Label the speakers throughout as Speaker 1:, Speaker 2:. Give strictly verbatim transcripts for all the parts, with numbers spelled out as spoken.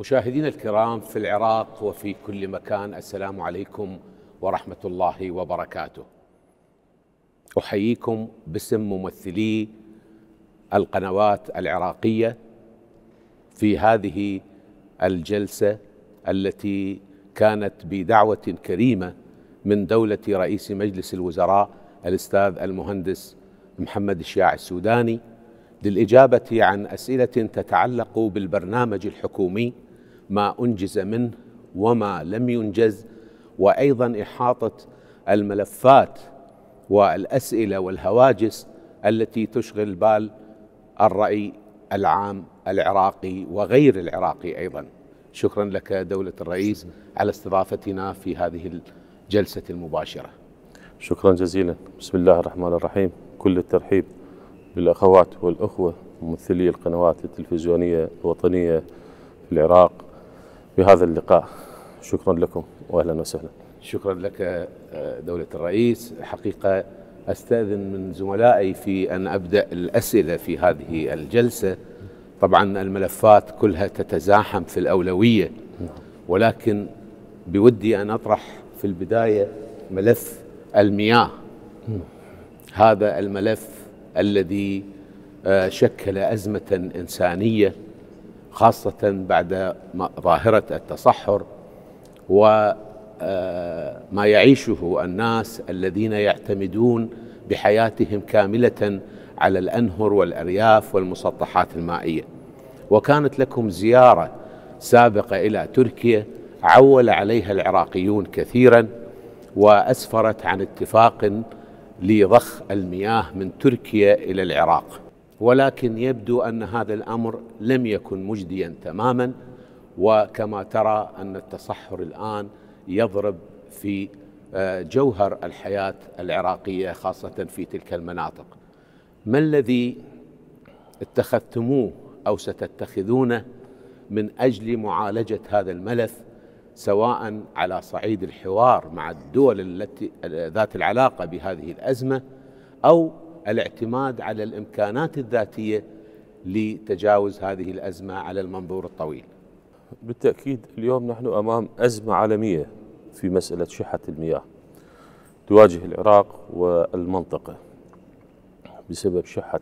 Speaker 1: مشاهدينا الكرام في العراق وفي كل مكان، السلام عليكم ورحمة الله وبركاته. أحييكم باسم ممثلي القنوات العراقية في هذه الجلسة التي كانت بدعوة كريمة من دولة رئيس مجلس الوزراء الأستاذ المهندس محمد الشياع السوداني للإجابة عن أسئلة تتعلق بالبرنامج الحكومي، ما أنجز منه وما لم ينجز، وأيضا إحاطة الملفات والأسئلة والهواجس التي تشغل بال الرأي العام العراقي وغير العراقي أيضا. شكرا لك دولة الرئيس على استضافتنا في هذه الجلسة المباشرة.
Speaker 2: شكرا جزيلا. بسم الله الرحمن الرحيم. كل الترحيب بالأخوات والأخوة ممثلي القنوات التلفزيونية الوطنية في العراق بهذا اللقاء. شكرا لكم وأهلا وسهلا.
Speaker 1: شكرا لك دولة الرئيس. حقيقة أستأذن من زملائي في أن أبدأ الأسئلة في هذه الجلسة. طبعا الملفات كلها تتزاحم في الأولوية، ولكن بودي أن أطرح في البداية ملف المياه. هذا الملف الذي شكل أزمة إنسانية، خاصة بعد ظاهرة التصحر وما يعيشه الناس الذين يعتمدون بحياتهم كاملة على الأنهر والأرياف والمسطحات المائية. وكانت لكم زيارة سابقة إلى تركيا عول عليها العراقيون كثيرا، وأسفرت عن اتفاق لضخ المياه من تركيا إلى العراق، ولكن يبدو أن هذا الأمر لم يكن مجديا تماما، وكما ترى أن التصحر الآن يضرب في جوهر الحياة العراقية خاصة في تلك المناطق. ما الذي اتخذتموه أو ستتخذونه من أجل معالجة هذا الملف، سواء على صعيد الحوار مع الدول التي ذات العلاقة بهذه الأزمة، أو الاعتماد على الإمكانات الذاتية لتجاوز هذه الأزمة على المنظور الطويل؟
Speaker 2: بالتأكيد اليوم نحن أمام أزمة عالمية في مسألة شحة المياه تواجه العراق والمنطقة بسبب شحة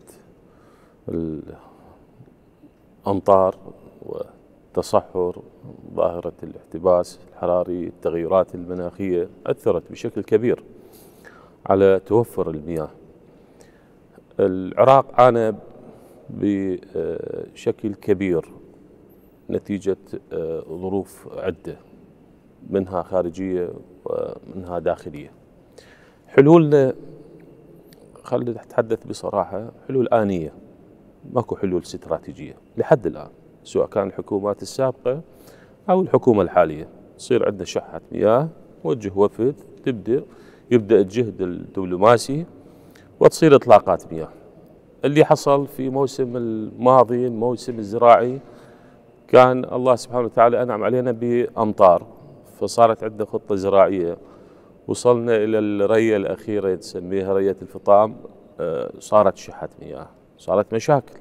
Speaker 2: الأمطار والتصحر، ظاهرة الاحتباس الحراري، التغيرات المناخية أثرت بشكل كبير على توفر المياه. العراق عانى بشكل كبير نتيجة ظروف عدة، منها خارجية ومنها داخلية. حلولنا، خلينا نتحدث بصراحة، حلول آنية، ماكو حلول استراتيجية لحد الآن، سواء كان الحكومات السابقة أو الحكومة الحالية. يصير عندنا شحة مياه، وجه وفد، تبدأ يبدأ الجهد الدبلوماسي وتصير إطلاقات مياه. اللي حصل في موسم الماضي، الموسم الزراعي، كان الله سبحانه وتعالى أنعم علينا بأمطار، فصارت عندنا خطة زراعية. وصلنا إلى الرية الأخيرة تسميها رية الفطام، صارت شحة مياه، صارت مشاكل.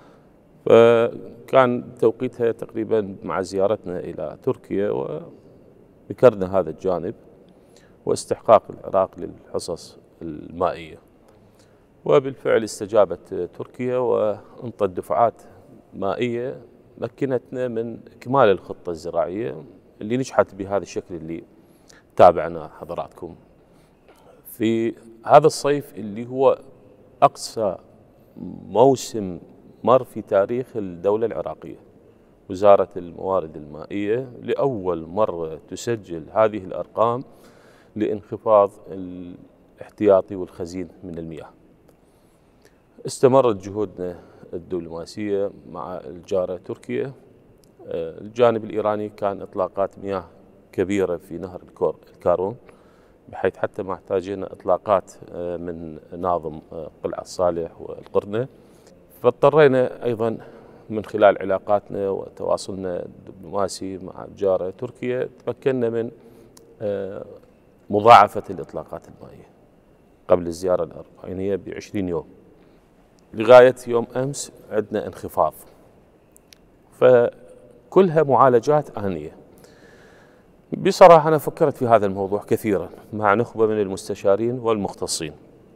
Speaker 2: فكان توقيتها تقريبا مع زيارتنا إلى تركيا وذكرنا هذا الجانب واستحقاق العراق للحصص المائية. وبالفعل استجابت تركيا وانطت دفعات مائية مكنتنا من إكمال الخطة الزراعية اللي نجحت بهذا الشكل اللي تابعنا حضراتكم. في هذا الصيف اللي هو أقصى موسم مر في تاريخ الدولة العراقية، وزارة الموارد المائية لأول مرة تسجل هذه الأرقام لانخفاض الاحتياطي والخزين من المياه. استمرت جهودنا الدبلوماسية مع الجارة تركيا. الجانب الإيراني كان إطلاقات مياه كبيرة في نهر الكارون، بحيث حتى ما احتاجنا إطلاقات من ناظم قلعة صالح والقرنة. فاضطرينا أيضا من خلال علاقاتنا وتواصلنا الدبلوماسي مع الجارة تركيا، تمكنا من مضاعفة الإطلاقات المائية قبل الزيارة الأربعينية بعشرين يوم. لغاية يوم أمس عندنا انخفاض. كلها معالجات آنية. بصراحة أنا فكرت في هذا الموضوع كثيرا مع نخبة من المستشارين والمختصين،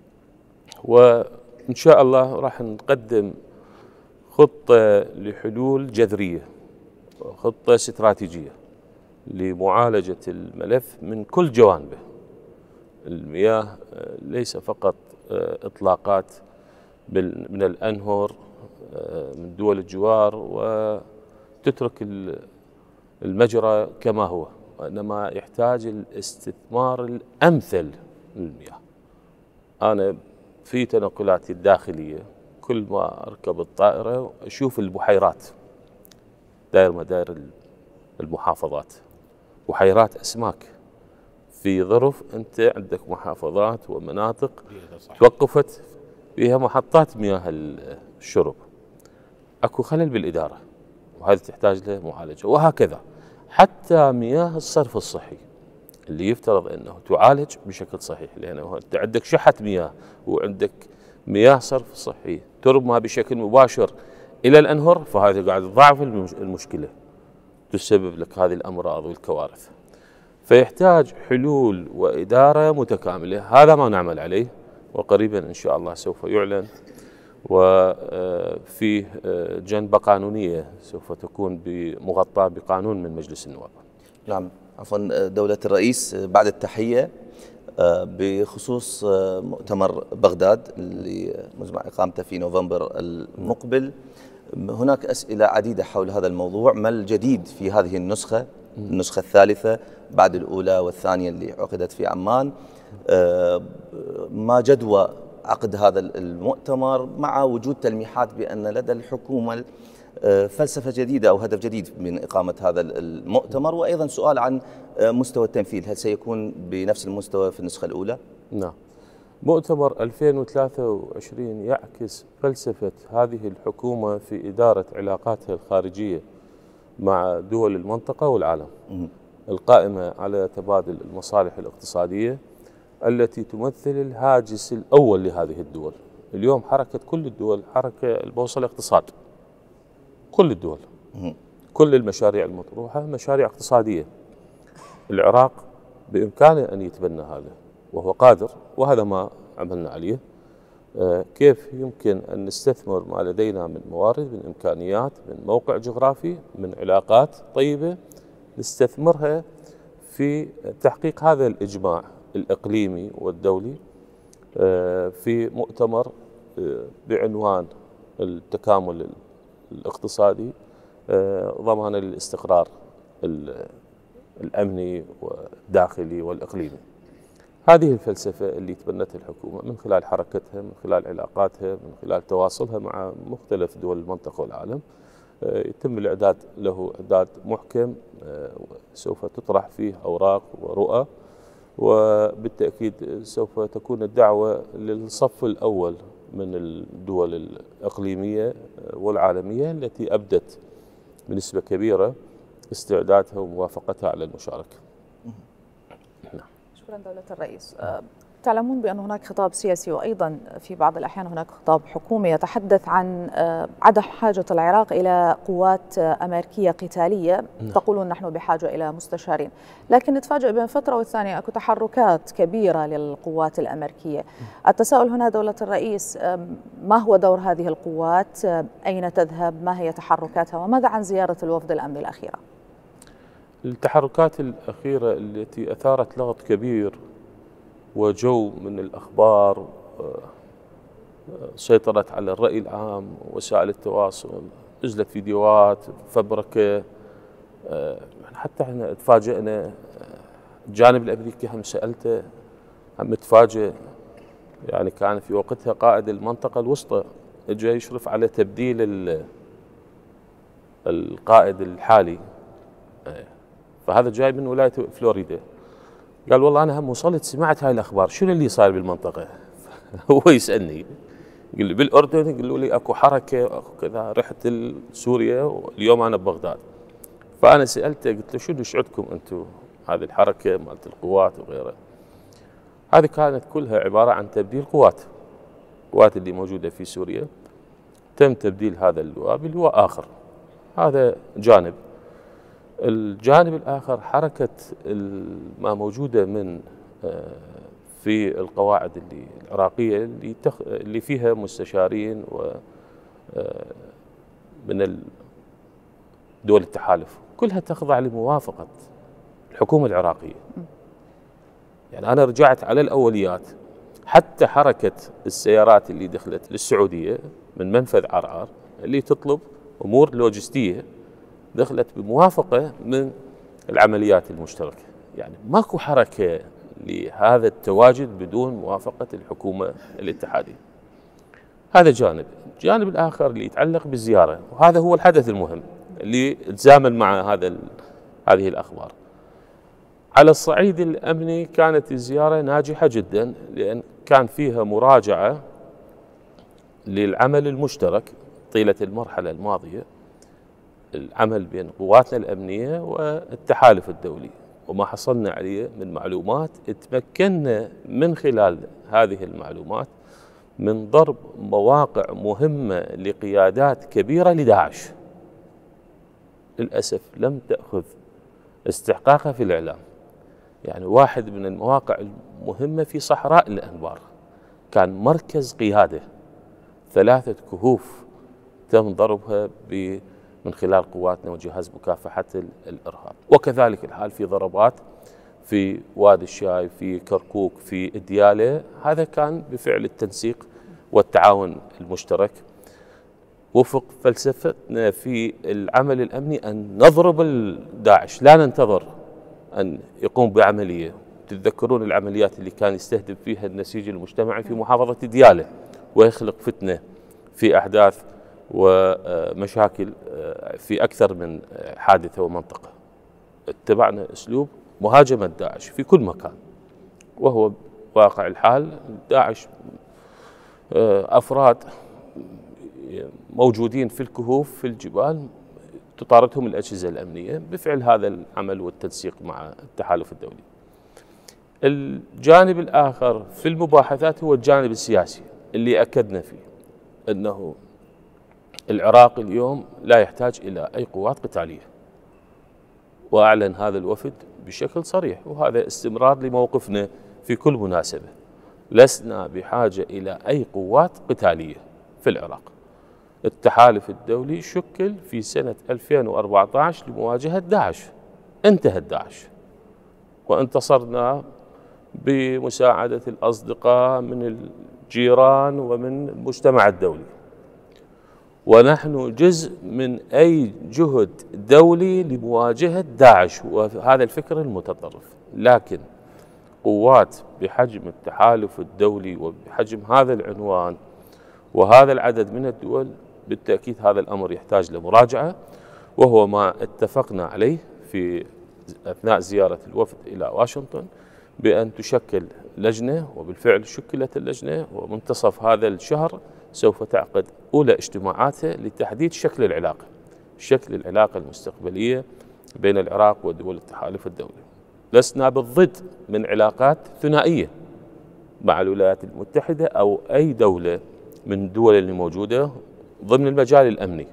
Speaker 2: وإن شاء الله راح نقدم خطة لحلول جذرية، خطة استراتيجية لمعالجة الملف من كل جوانبه. المياه ليس فقط إطلاقات من الأنهر من دول الجوار وتترك المجرى كما هو، وإنما يحتاج الاستثمار الأمثل للمياه. أنا في تنقلاتي الداخلية كل ما أركب الطائرة أشوف البحيرات داير مداير المحافظات، بحيرات أسماك في ظرف أنت عندك محافظات ومناطق توقفت فيها محطات مياه الشرب. أكو خلل بالإدارة وهذه تحتاج له معالجة، وهكذا حتى مياه الصرف الصحي اللي يفترض أنه تعالج بشكل صحيح، لأنه أنت عندك شحة مياه وعندك مياه صرف صحي ترمى بشكل مباشر إلى الأنهر، فهذا قاعد تضاعف المشكلة، تسبب لك هذه الأمراض والكوارث. فيحتاج حلول وإدارة متكاملة، هذا ما نعمل عليه، وقريبا إن شاء الله سوف يعلن، وفيه جنبة قانونية سوف تكون مغطاة بقانون من مجلس النواب.
Speaker 3: نعم، عفوا دولة الرئيس، بعد التحية بخصوص مؤتمر بغداد اللي مجمع إقامته في نوفمبر المقبل، هناك أسئلة عديدة حول هذا الموضوع. ما الجديد في هذه النسخة النسخة الثالثة بعد الأولى والثانية اللي عقدت في عمان؟ ما جدوى عقد هذا المؤتمر مع وجود تلميحات بأن لدى الحكومة فلسفة جديدة أو هدف جديد من إقامة هذا المؤتمر؟ وأيضا سؤال عن مستوى التنفيذ، هل سيكون بنفس المستوى في النسخة الأولى؟
Speaker 2: نعم، مؤتمر ألفين وثلاثة وعشرين يعكس فلسفة هذه الحكومة في إدارة علاقاتها الخارجية مع دول المنطقة والعالم، القائمة على تبادل المصالح الاقتصادية التي تمثل الهاجس الأول لهذه الدول. اليوم حركة كل الدول حركة البوصلة اقتصاد، كل الدول، كل المشاريع المطروحة مشاريع اقتصادية. العراق بإمكانه أن يتبنى هذا وهو قادر، وهذا ما عملنا عليه. كيف يمكن أن نستثمر ما لدينا من موارد، من إمكانيات، من موقع جغرافي، من علاقات طيبة، نستثمرها في تحقيق هذا الإجماع الإقليمي والدولي في مؤتمر بعنوان التكامل الاقتصادي ضمانا للاستقرار الأمني والداخلي والإقليمي. هذه الفلسفة اللي تبنتها الحكومة من خلال حركتها، من خلال علاقاتها، من خلال تواصلها مع مختلف دول المنطقة والعالم. يتم الإعداد له إعداد محكم سوف تطرح فيه أوراق ورؤى، وبالتأكيد سوف تكون الدعوة للصف الأول من الدول الإقليمية والعالمية التي أبدت بنسبة كبيرة استعدادها وموافقتها على المشاركة.
Speaker 4: نعم. شكرا دولة الرئيس. تعلمون بأن هناك خطاب سياسي وأيضا في بعض الأحيان هناك خطاب حكومي يتحدث عن عدم حاجة العراق إلى قوات أمريكية قتالية. تقولون نحن بحاجة إلى مستشارين، لكن نتفاجئ بين فترة والثانية أكو تحركات كبيرة للقوات الأمريكية. التساؤل هنا دولة الرئيس، ما هو دور هذه القوات؟ أين تذهب؟ ما هي تحركاتها؟ وماذا عن زيارة الوفد الأمني الأخيرة؟
Speaker 2: التحركات الأخيرة التي أثارت لغط كبير وجو من الأخبار سيطرت على الرأي العام ووسائل التواصل، نزلت فيديوهات فبركة، حتى احنا تفاجئنا. الجانب الأمريكي هم سألته، هم تفاجئ، يعني كان في وقتها قائد المنطقة الوسطى اجى يشرف على تبديل القائد الحالي، فهذا جاي من ولاية فلوريدا. قال والله أنا هم وصلت سمعت هاي الأخبار، شنو اللي صاير بالمنطقة؟ هو يسألني، يقول لي بالأردن، يقولوا لي أكو حركة أكو كذا، رحت سوريا واليوم أنا ببغداد. فأنا سألته قلت له شنو ايش عندكم أنتم هذه الحركة مالت القوات وغيرها؟ هذه كانت كلها عبارة عن تبديل قوات، القوات اللي موجودة في سوريا تم تبديل هذا اللواء بلواء آخر. هذا جانب. الجانب الآخر حركة ما موجودة من في القواعد اللي العراقية اللي تخ اللي فيها مستشارين و من دول التحالف كلها تخضع لموافقة الحكومة العراقية. يعني أنا رجعت على الأوليات، حتى حركة السيارات اللي دخلت للسعودية من منفذ عرعر اللي تطلب أمور لوجستية دخلت بموافقة من العمليات المشتركة. يعني ماكو حركة لهذا التواجد بدون موافقة الحكومة الاتحادية. هذا جانب. الجانب الآخر اللي يتعلق بالزيارة، وهذا هو الحدث المهم اللي تزامن مع هذا هذه الأخبار. على الصعيد الأمني كانت الزيارة ناجحة جدا، لأن كان فيها مراجعة للعمل المشترك طيلة المرحلة الماضية، العمل بين قواتنا الأمنية والتحالف الدولي، وما حصلنا عليه من معلومات تمكنا من خلال هذه المعلومات من ضرب مواقع مهمة لقيادات كبيرة لداعش للأسف لم تأخذ استحقاقها في الإعلام. يعني واحد من المواقع المهمة في صحراء الأنبار كان مركز قيادة، ثلاثة كهوف تم ضربها من خلال قواتنا وجهاز مكافحة الإرهاب. وكذلك الحال في ضربات في وادي الشاي، في كركوك، في ديالى، هذا كان بفعل التنسيق والتعاون المشترك وفق فلسفتنا في العمل الأمني أن نضرب داعش، لا ننتظر أن يقوم بعملية. تتذكرون العمليات اللي كان يستهدف فيها النسيج المجتمعي في محافظة ديالى ويخلق فتنة في أحداث ومشاكل في أكثر من حادثة ومنطقة. اتبعنا أسلوب مهاجمة داعش في كل مكان، وهو واقع الحال داعش أفراد موجودين في الكهوف في الجبال تطاردهم الأجهزة الأمنية بفعل هذا العمل والتنسيق مع التحالف الدولي. الجانب الآخر في المباحثات هو الجانب السياسي اللي أكدنا فيه أنه العراق اليوم لا يحتاج إلى أي قوات قتالية، وأعلن هذا الوفد بشكل صريح، وهذا استمرار لموقفنا في كل مناسبة. لسنا بحاجة إلى أي قوات قتالية في العراق. التحالف الدولي شكل في سنة ألفين وأربعة عشر لمواجهة داعش، انتهت داعش وانتصرنا بمساعدة الأصدقاء من الجيران ومن المجتمع الدولي، ونحن جزء من أي جهد دولي لمواجهة داعش وهذا الفكر المتطرف. لكن قوات بحجم التحالف الدولي وبحجم هذا العنوان وهذا العدد من الدول بالتأكيد هذا الأمر يحتاج لمراجعة، وهو ما اتفقنا عليه في أثناء زيارة الوفد إلى واشنطن بأن تشكل لجنة، وبالفعل شكلت اللجنة، ومنتصف هذا الشهر سوف تعقد أولى اجتماعاتها لتحديد شكل العلاقة شكل العلاقة المستقبلية بين العراق ودول التحالف الدولي. لسنا بالضد من علاقات ثنائية مع الولايات المتحدة أو أي دولة من الدول اللي موجودة ضمن المجال الأمني،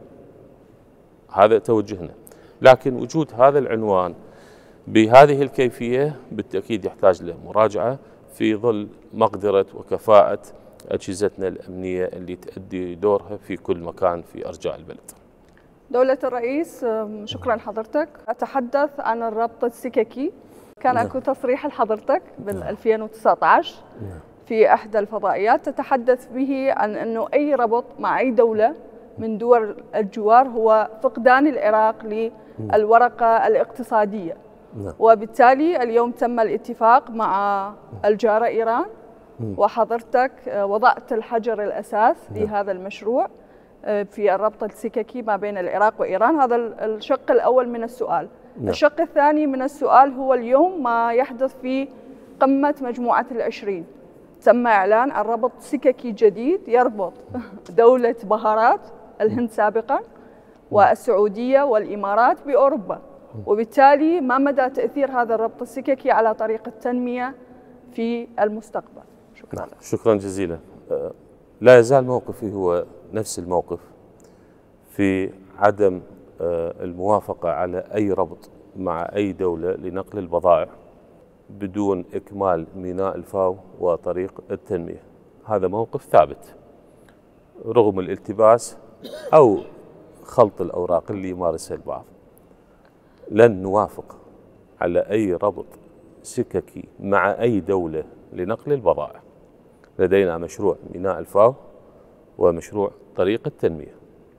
Speaker 2: هذا توجهنا. لكن وجود هذا العنوان بهذه الكيفية بالتأكيد يحتاج لمراجعة في ظل مقدرة وكفاءة أجهزتنا الأمنية اللي تؤدي دورها في كل مكان في أرجاء البلد.
Speaker 5: دولة الرئيس، شكرا حضرتك. أتحدث عن الربط السككي. كان أكو تصريح لحضرتك بال ألفين وتسعة عشر في إحدى الفضائيات تتحدث به عن أنه أي ربط مع أي دولة من دول الجوار هو فقدان العراق للورقة الاقتصادية، وبالتالي اليوم تم الاتفاق مع الجارة إيران، وحضرتك وضعت الحجر الأساس لهذا المشروع في الربط السككي ما بين العراق وإيران. هذا الشق الأول من السؤال. الشق الثاني من السؤال هو اليوم ما يحدث في قمة مجموعة العشرين، تم إعلان عن ربط سككي جديد يربط دولة بهارات الهند سابقا والسعودية والإمارات بأوروبا، وبالتالي ما مدى تأثير هذا الربط السككي على طريق التنمية في المستقبل؟ شكرا.
Speaker 2: شكرا جزيلا. لا يزال موقفي هو نفس الموقف في عدم الموافقة على أي ربط مع أي دولة لنقل البضائع بدون إكمال ميناء الفاو وطريق التنمية. هذا موقف ثابت رغم الالتباس أو خلط الأوراق اللي يمارسها البعض. لن نوافق على أي ربط سككي مع أي دولة لنقل البضائع. لدينا مشروع ميناء الفاو ومشروع طريق التنمية،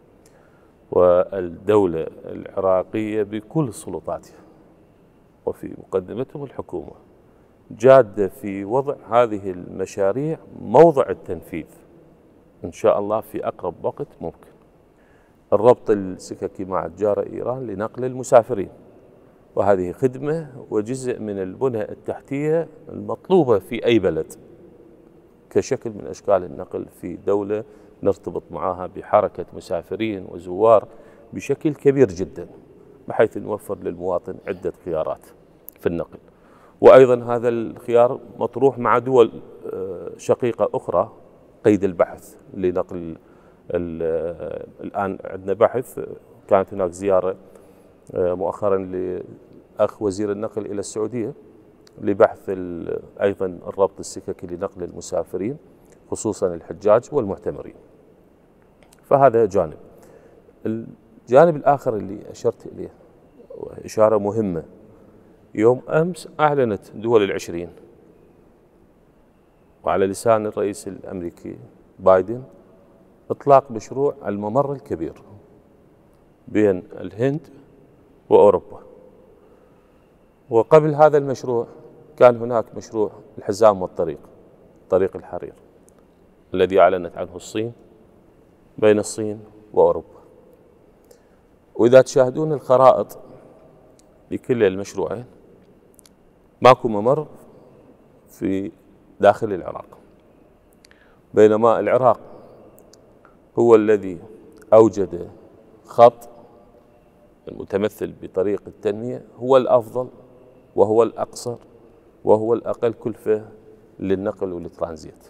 Speaker 2: والدولة العراقية بكل سلطاتها وفي مقدمتهم الحكومة جادة في وضع هذه المشاريع موضع التنفيذ إن شاء الله في أقرب وقت ممكن. الربط السككي مع الجارة إيران لنقل المسافرين، وهذه خدمة وجزء من البنى التحتية المطلوبة في أي بلد كشكل من أشكال النقل في دولة نرتبط معها بحركة مسافرين وزوار بشكل كبير جدا، بحيث نوفر للمواطن عدة خيارات في النقل. وأيضا هذا الخيار مطروح مع دول شقيقة أخرى قيد البحث لنقل. الآن عندنا بحث، كانت هناك زيارة مؤخرا لأخ وزير النقل إلى السعودية لبحث أيضا الربط السككي لنقل المسافرين خصوصا الحجاج والمعتمرين. فهذا جانب. الجانب الآخر اللي أشرت إليه إشارة مهمة، يوم أمس أعلنت دول العشرين وعلى لسان الرئيس الأمريكي بايدن إطلاق مشروع الممر الكبير بين الهند وأوروبا. وقبل هذا المشروع كان هناك مشروع الحزام والطريق، طريق الحرير، الذي أعلنت عنه الصين بين الصين وأوروبا. وإذا تشاهدون الخرائط لكل المشروعين ماكو ممر في داخل العراق، بينما العراق هو الذي أوجد خط المتمثل بطريق التنمية، هو الأفضل وهو الأقصر وهو الأقل كلفة للنقل والترانزيت.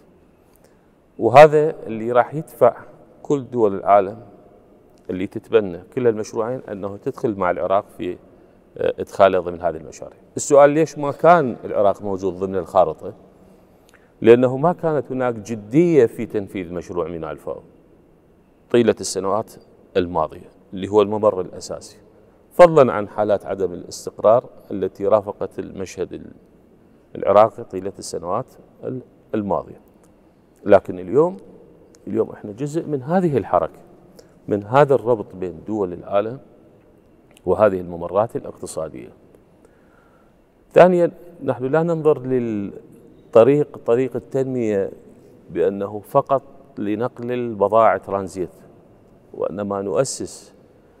Speaker 2: وهذا اللي راح يدفع كل دول العالم اللي تتبنى كل المشروعين أنه تدخل مع العراق في إدخاله ضمن هذه المشاريع. السؤال ليش ما كان العراق موجود ضمن الخارطة؟ لأنه ما كانت هناك جدية في تنفيذ مشروع ميناء الفاو طيلة السنوات الماضية اللي هو الممر الأساسي، فضلا عن حالات عدم الاستقرار التي رافقت المشهد العراقي طيلة السنوات الماضية. لكن اليوم اليوم احنا جزء من هذه الحركة، من هذا الربط بين دول العالم وهذه الممرات الاقتصادية. ثانيا، نحن لا ننظر للطريق طريق التنمية بأنه فقط لنقل البضائع ترانزيت، وإنما نؤسس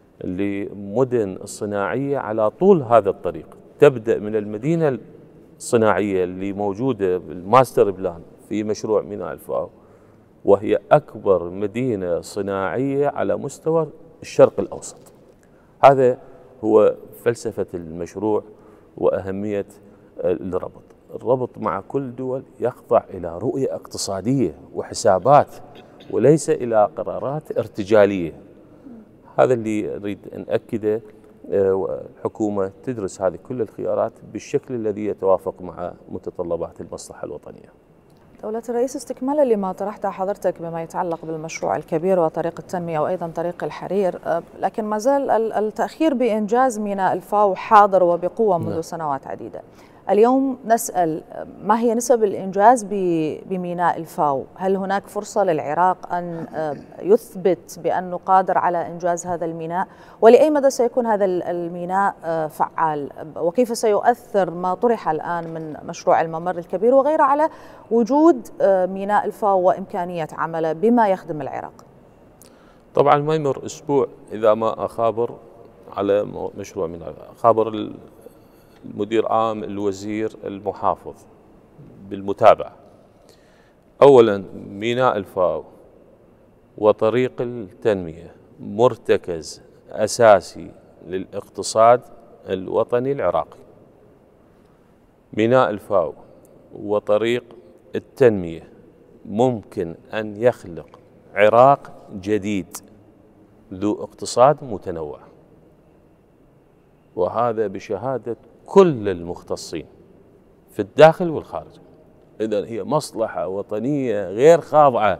Speaker 2: لمدن الصناعية على طول هذا الطريق، تبدأ من المدينة الصناعية اللي موجودة بالماستر بلان في مشروع ميناء الفاو، وهي أكبر مدينة صناعية على مستوى الشرق الأوسط. هذا هو فلسفة المشروع وأهمية الربط. الربط مع كل دول يخضع إلى رؤية اقتصادية وحسابات وليس إلى قرارات ارتجالية. هذا اللي أريد أن أكده، والحكومة تدرس هذه كل الخيارات بالشكل الذي يتوافق مع متطلبات المصلحة الوطنية.
Speaker 4: دولة الرئيس، استكمالا لما طرحته حضرتك بما يتعلق بالمشروع الكبير وطريق التنمية وأيضا طريق الحرير، لكن ما زال التأخير بإنجاز ميناء الفاو حاضر وبقوة منذ نعم. سنوات عديدة. اليوم نسأل ما هي نسب الإنجاز بميناء الفاو؟ هل هناك فرصة للعراق أن يثبت بأنه قادر على إنجاز هذا الميناء؟ ولأي مدى سيكون هذا الميناء فعال؟ وكيف سيؤثر ما طرح الآن من مشروع الممر الكبير وغيره على وجود ميناء الفاو وإمكانية عمله بما يخدم العراق؟
Speaker 2: طبعا ما يمر أسبوع إذا ما أخابر على مشروع ميناء. خابر المدير عام، الوزير، المحافظ بالمتابعة. أولا، ميناء الفاو وطريق التنمية مرتكز أساسي للاقتصاد الوطني العراقي. ميناء الفاو وطريق التنمية ممكن أن يخلق عراق جديد ذو اقتصاد متنوع. وهذا بشهادة كل المختصين في الداخل والخارج. إذن هي مصلحة وطنية غير خاضعة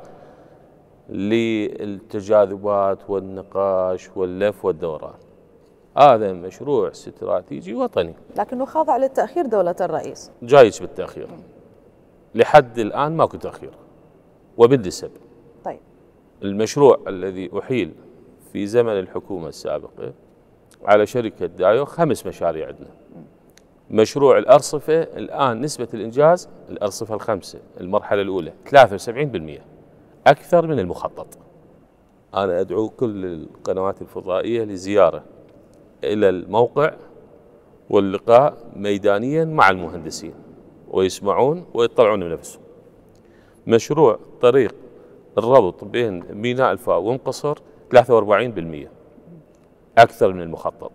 Speaker 2: للتجاذبات والنقاش واللف والدوران. هذا مشروع استراتيجي وطني،
Speaker 4: لكنه خاضع للتأخير دولة الرئيس.
Speaker 2: جايز بالتأخير، لحد الآن ماكو تأخير وبالنسب.
Speaker 4: طيب
Speaker 2: المشروع الذي أحيل في زمن الحكومة السابقة على شركة دايو خمس مشاريع عندنا. مشروع الأرصفة الآن نسبة الإنجاز الأرصفة الخمسة المرحلة الأولى ثلاثة وسبعين بالمئة، أكثر من المخطط. أنا أدعو كل القنوات الفضائية لزيارة إلى الموقع واللقاء ميدانيا مع المهندسين ويسمعون ويطلعون من نفسهم. مشروع طريق الربط بين ميناء الفاو ومقصر ثلاثة وأربعين بالمئة، أكثر من المخطط.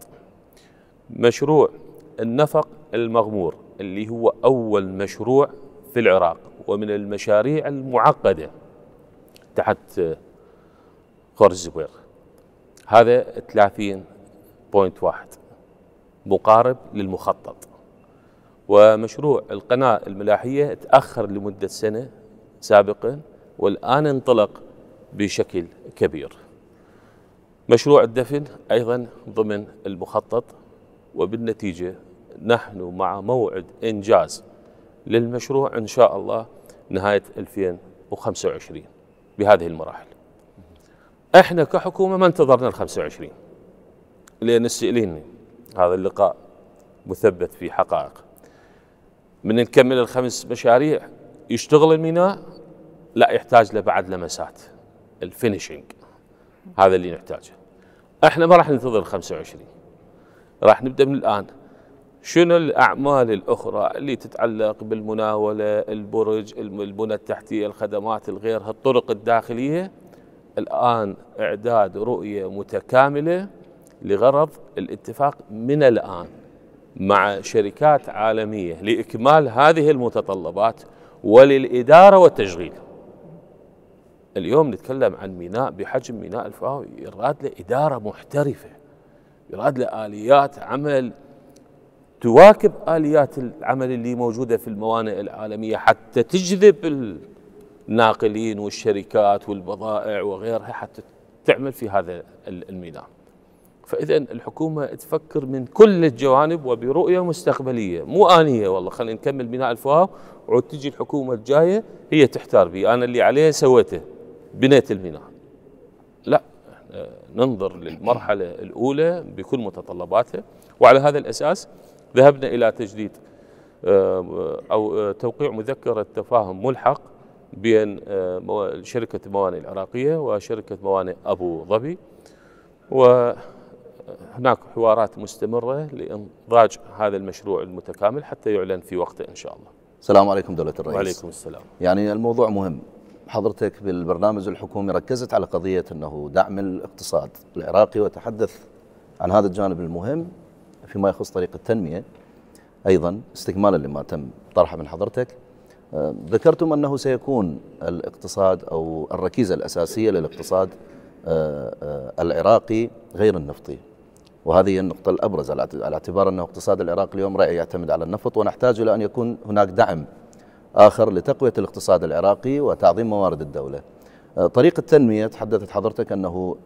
Speaker 2: مشروع النفق المغمور اللي هو أول مشروع في العراق ومن المشاريع المعقدة تحت خور الزبير، هذا ثلاثين فاصلة واحد مقارب للمخطط. ومشروع القناة الملاحية تأخر لمدة سنة سابقا والآن انطلق بشكل كبير. مشروع الدفن أيضا ضمن المخطط، وبالنتيجة نحن مع موعد إنجاز للمشروع إن شاء الله نهاية ألفين وخمسة وعشرين بهذه المراحل. احنا كحكومة ما انتظرنا ال خمسة وعشرين لأن السئليني هذا اللقاء مثبت في حقائق. من نكمل الخمس مشاريع يشتغل الميناء، لا يحتاج له بعد لمسات الفينيشنج، هذا اللي نحتاجه. احنا ما راح ننتظر خمسة وعشرين، راح نبدأ من الآن. شنو الأعمال الأخرى اللي تتعلق بالمناولة، البرج، البنى التحتية، الخدمات الغير، الطرق الداخلية، الآن إعداد رؤية متكاملة لغرض الاتفاق من الآن مع شركات عالمية لإكمال هذه المتطلبات وللإدارة والتشغيل. اليوم نتكلم عن ميناء بحجم ميناء الفاو، يراد له إدارة محترفة، يراد له آليات عمل تواكب آليات العمل اللي موجودة في الموانئ العالمية حتى تجذب الناقلين والشركات والبضائع وغيرها حتى تعمل في هذا الميناء. فإذا الحكومة تفكر من كل الجوانب وبرؤية مستقبلية، مو آنية والله خلينا نكمل بناء الفاو وعود تجي الحكومة الجاية هي تحتار بي أنا اللي عليه سويته بنيت الميناء. لا، ننظر للمرحلة الأولى بكل متطلباتها، وعلى هذا الأساس ذهبنا إلى تجديد أو توقيع مذكرة تفاهم ملحق بين شركة الموانئ العراقية وشركة موانئ أبو ظبي، وهناك حوارات مستمرة لإنضاج هذا المشروع المتكامل حتى يعلن في وقته إن شاء الله.
Speaker 3: السلام عليكم دولة الرئيس.
Speaker 2: وعليكم السلام.
Speaker 3: يعني الموضوع مهم. حضرتك بالبرنامج الحكومي ركزت على قضية أنه دعم الاقتصاد العراقي، وتحدث عن هذا الجانب المهم فيما يخص طريق التنمية. أيضا استكمالا لما تم طرحه من حضرتك، ذكرتم أنه سيكون الاقتصاد أو الركيزة الأساسية للاقتصاد العراقي غير النفطي، وهذه هي النقطة الأبرز على اعتبار أنه اقتصاد العراق اليوم رأي يعتمد على النفط، ونحتاج إلى أن يكون هناك دعم آخر لتقوية الاقتصاد العراقي وتعظيم موارد الدولة. طريق التنمية تحدثت حضرتك أنه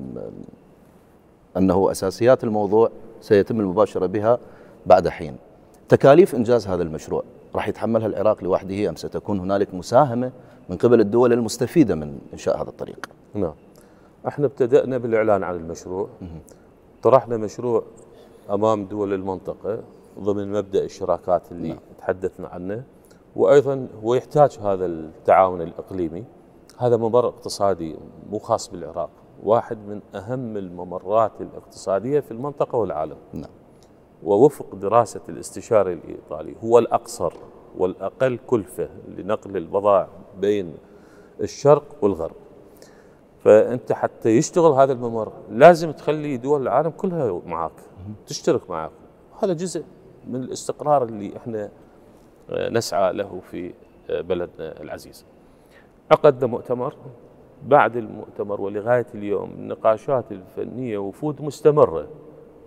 Speaker 3: أنه أساسيات الموضوع سيتم المباشرة بها بعد حين. تكاليف إنجاز هذا المشروع راح يتحملها العراق لوحده أم ستكون هنالك مساهمة من قبل الدول المستفيدة من إنشاء هذا الطريق؟
Speaker 2: نعم، احنا ابتدأنا بالإعلان عن المشروع، طرحنا مشروع أمام دول المنطقة ضمن مبدأ الشراكات اللي نعم. تحدثنا عنه، وأيضا هو يحتاج هذا التعاون الإقليمي. هذا ممر اقتصادي مو خاص بالعراق، واحد من أهم الممرات الاقتصادية في المنطقة والعالم. نعم. ووفق دراسة الاستشاري الإيطالي هو الأقصر والأقل كلفة لنقل البضائع بين الشرق والغرب. فأنت حتى يشتغل هذا الممر لازم تخلي دول العالم كلها معاك، تشترك معاك. هذا جزء من الاستقرار اللي احنا نسعى له في بلدنا العزيز. عقدنا مؤتمر، بعد المؤتمر ولغاية اليوم النقاشات الفنية وفود مستمرة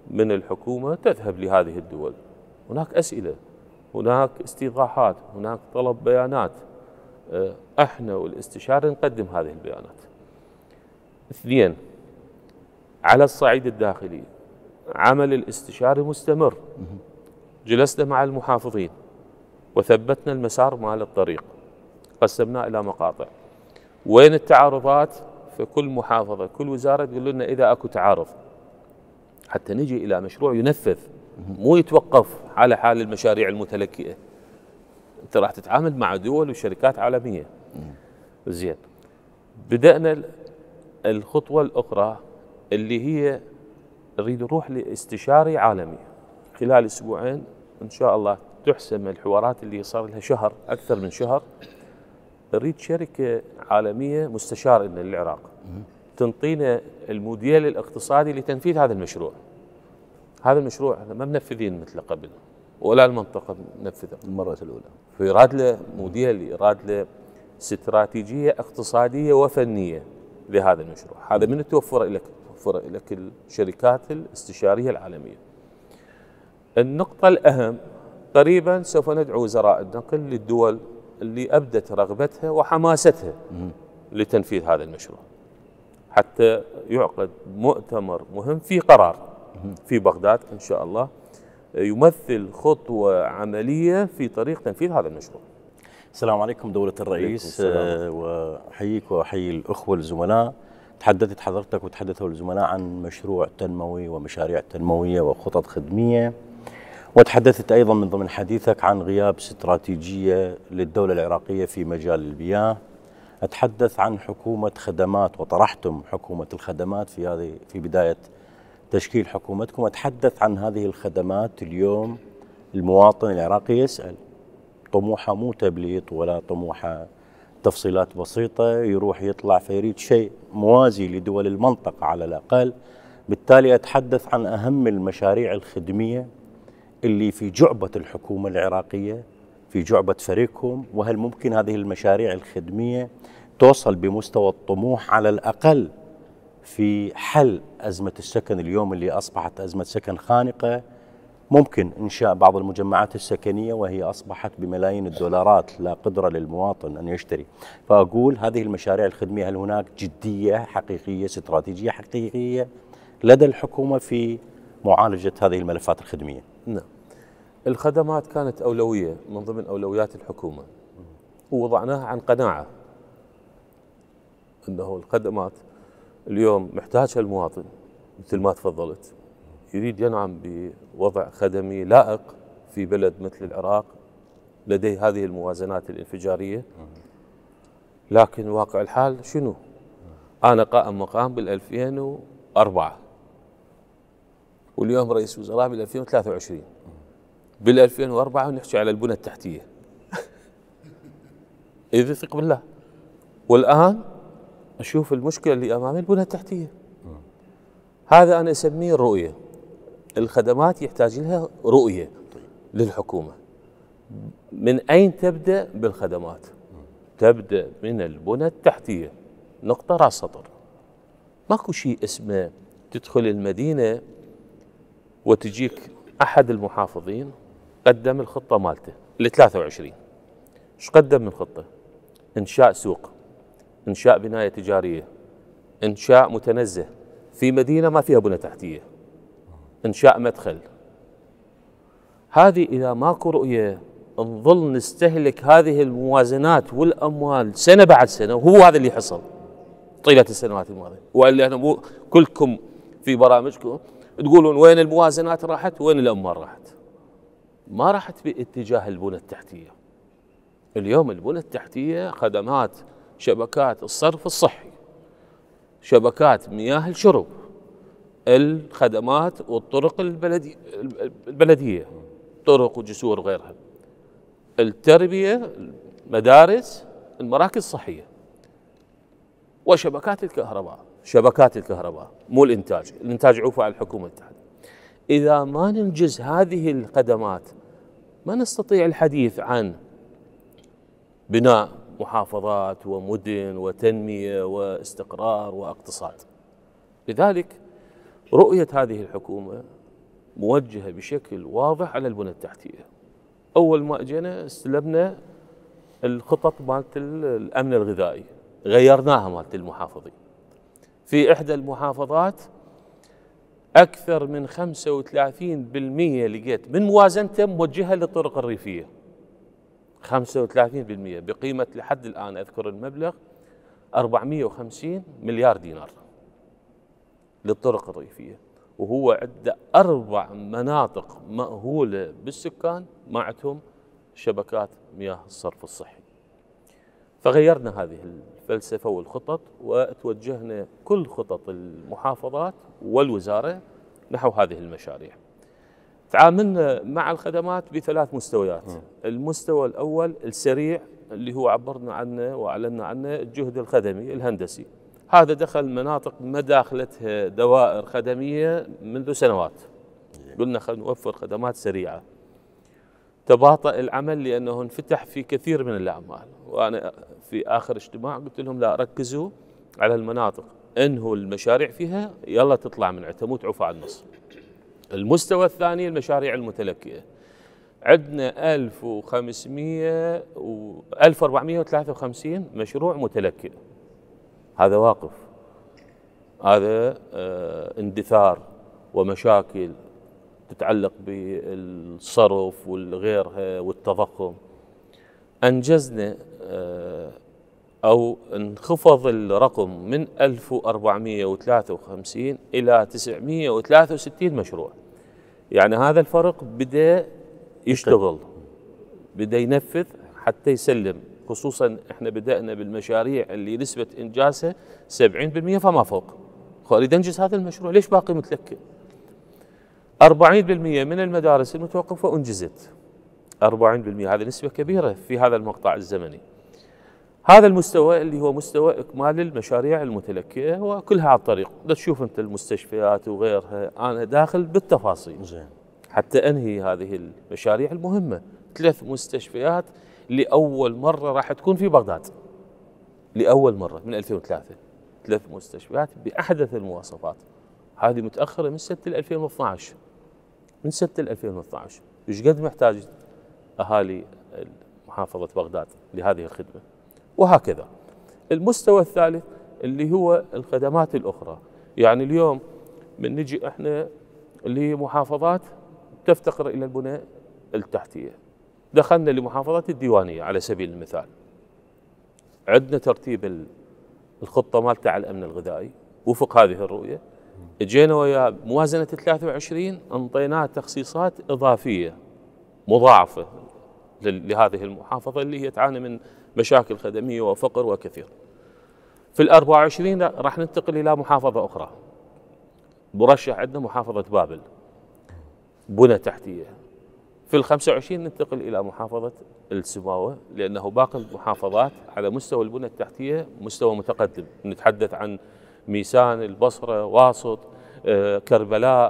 Speaker 2: من الحكومة تذهب لهذه الدول. هناك أسئلة، هناك استيضاحات، هناك طلب بيانات، احنا والاستشاري نقدم هذه البيانات. اثنين، على الصعيد الداخلي عمل الاستشاري مستمر. جلسنا مع المحافظين وثبتنا المسار مال الطريق، قسمناه إلى مقاطع. وين التعارضات؟ في كل محافظة كل وزارة تقول لنا إذا أكو تعارض، حتى نجي إلى مشروع ينفذ، مو يتوقف على حال المشاريع المتلكئة. أنت راح تتعامل مع دول وشركات عالمية. زين، بدأنا الخطوة الأخرى اللي هي نريد نروح لاستشاري عالمي. خلال أسبوعين إن شاء الله تحسم الحوارات اللي صار لها شهر، أكثر من شهر. نريد شركة عالمية مستشار لنا للعراق تنطينا الموديل الاقتصادي لتنفيذ هذا المشروع. هذا المشروع احنا ما منفذين مثل قبل، ولا المنطقة منفذة
Speaker 3: المرة الأولى.
Speaker 2: فيراد له موديل، يراد له استراتيجية اقتصادية وفنية لهذا المشروع. هذا من توفر لك توفر لك الشركات الاستشارية العالمية. النقطة الأهم، قريبا سوف ندعو وزراء النقل للدول اللي أبدت رغبتها وحماستها لتنفيذ هذا المشروع، حتى يعقد مؤتمر مهم في قرار في بغداد إن شاء الله يمثل خطوة عملية في طريق تنفيذ هذا المشروع.
Speaker 6: السلام عليكم دولة الرئيس، وأحييك وأحيي الأخوة الزملاء. تحدثت حضرتك وتحدثوا الزملاء عن مشروع تنموي ومشاريع تنموية وخطط خدمية، وتحدثت أيضا من ضمن حديثك عن غياب استراتيجية للدولة العراقية في مجال المياه. أتحدث عن حكومة خدمات، وطرحتم حكومة الخدمات في هذه في بداية تشكيل حكومتكم. أتحدث عن هذه الخدمات. اليوم المواطن العراقي يسأل، طموحه مو تبليط ولا طموحه تفصيلات بسيطة، يروح يطلع فيريد شيء موازي لدول المنطقة على الأقل. بالتالي أتحدث عن أهم المشاريع الخدمية اللي في جعبة الحكومة العراقية، في جعبة فريقكم، وهل ممكن هذه المشاريع الخدمية توصل بمستوى الطموح على الأقل في حل أزمة السكن اليوم اللي أصبحت أزمة سكن خانقة؟ ممكن إنشاء بعض المجمعات السكنية وهي أصبحت بملايين الدولارات، لا قدرة للمواطن أن يشتري. فأقول هذه المشاريع الخدمية، هل هناك جدية حقيقية، استراتيجية حقيقية لدى الحكومة في معالجة هذه الملفات الخدمية؟
Speaker 2: نعم، الخدمات كانت أولوية من ضمن أولويات الحكومة، ووضعناها عن قناعة أنه الخدمات اليوم محتاجها المواطن مثل ما تفضلت، يريد ينعم بوضع خدمي لائق في بلد مثل العراق لديه هذه الموازنات الانفجارية. لكن واقع الحال شنو؟ أنا قائم مقام بالألفين وأربعة، واليوم رئيس وزراء بالألفين وثلاثة وعشرين. بالألفين وأربعة نحكي على البنى التحتية. إذا ثق بالله. والآن أشوف المشكلة اللي أمامي البنى التحتية. هذا أنا أسميه الرؤية. الخدمات يحتاج لها رؤية للحكومة. من أين تبدأ بالخدمات؟ تبدأ من البنى التحتية، نقطة راس سطر. ماكو شيء اسمه تدخل المدينة وتجيك أحد المحافظين قدم الخطة مالته ل ثلاثة وعشرين. ايش قدم من خطة؟ إنشاء سوق، إنشاء بناية تجارية، إنشاء متنزه في مدينة ما فيها بنى تحتية، إنشاء مدخل. هذه إذا ماكو رؤية نظل نستهلك هذه الموازنات والأموال سنة بعد سنة، وهو هذا اللي حصل طيلة السنوات الماضية. وإلا أنا كلكم في برامجكم تقولون وين الموازنات راحت، وين الأموال راحت. ما راحت باتجاه البنى التحتية. اليوم البنى التحتية خدمات شبكات الصرف الصحي، شبكات مياه الشرب، الخدمات والطرق البلدي البلدية، طرق وجسور وغيرها، التربية، المدارس، المراكز الصحية، وشبكات الكهرباء. شبكات الكهرباء مو الإنتاج، الإنتاج عوفة على الحكومة الاتحاد. إذا ما ننجز هذه الخدمات ما نستطيع الحديث عن بناء محافظات ومدن وتنمية واستقرار واقتصاد. لذلك رؤية هذه الحكومة موجهة بشكل واضح على البنى التحتية. أول ما أجينا استلمنا الخطط مالت الأمن الغذائي، غيرناها مالت المحافظين. في إحدى المحافظات أكثر من خمسة وثلاثين بالمئة لقيت من موازنته موجهة للطرق الريفية، خمسة وثلاثين بالمئة بقيمة لحد الآن أذكر المبلغ أربعمئة وخمسين مليار دينار للطرق الريفية، وهو عنده أربع مناطق مأهولة بالسكان ما عندهم شبكات مياه الصرف الصحي. فغيرنا هذه الفلسفة والخطط وتوجهنا كل خطط المحافظات والوزارة نحو هذه المشاريع. تعاملنا مع الخدمات بثلاث مستويات. م. المستوى الأول السريع اللي هو عبرنا عنه وأعلنا عنه الجهد الخدمي الهندسي، هذا دخل مناطق ما داخلتها دوائر خدمية منذ سنوات. قلنا خلينا نوفر خدمات سريعة. تباطأ العمل لأنه انفتح في كثير من الأعمال، وأنا في آخر اجتماع قلت لهم لا ركزوا على المناطق انهوا المشاريع فيها يلا تطلع من عندها مو تعوف على النص. المستوى الثاني المشاريع المتلكئة، عندنا ألف وخمسمئة و ألف وأربعمئة وثلاثة وخمسين مشروع متلكئ، هذا واقف، هذا اه اندثار ومشاكل تتعلق بالصرف والغيرها والتضخم. أنجزنا اه أو انخفض الرقم من ألف وأربعمئة وثلاثة وخمسين إلى تسعمئة وثلاثة وستين مشروع. يعني هذا الفرق بدأ يشتغل، بدأ ينفذ حتى يسلم، خصوصا احنا بدأنا بالمشاريع اللي نسبة إنجازها سبعين بالمئة فما فوق. أريد أنجز هذا المشروع، ليش باقي متلكئ؟ أربعين بالمئة من المدارس المتوقفة أنجزت، أربعين بالمئة هذه نسبة كبيرة في هذا المقطع الزمني. هذا المستوى اللي هو مستوى إكمال المشاريع المتلكئة وكلها على الطريق. لا تشوف أنت المستشفيات وغيرها، أنا داخل بالتفاصيل زين حتى أنهي هذه المشاريع المهمة. ثلاث مستشفيات لأول مرة راح تكون في بغداد، لأول مرة من ألفين وثلاثة، ثلاث مستشفيات بأحدث المواصفات. هذه متأخرة من سنة ألفين واثني عشر، من سنة ألفين واثني عشر. إيش قد محتاج أهالي محافظة بغداد لهذه الخدمة؟ وهكذا. المستوى الثالث اللي هو الخدمات الأخرى، يعني اليوم من نجي احنا لمحافظات تفتقر إلى البنى التحتية، دخلنا لمحافظات الديوانية على سبيل المثال، عندنا ترتيب الخطة مالته على الأمن الغذائي وفق هذه الرؤية، اجينا ويا موازنة ثلاثة وعشرين انطيناه تخصيصات إضافية مضاعفة لهذه المحافظة اللي هي تعاني من مشاكل خدمية وفقر وكثير. في الأربعة وعشرين راح ننتقل إلى محافظة أخرى، مرشح عندنا محافظة بابل بنى تحتية. في الخمسة وعشرين ننتقل إلى محافظة السماوة، لأنه باقي المحافظات على مستوى البنى التحتية مستوى متقدم. نتحدث عن ميسان، البصرة، واسط، آه، كربلاء،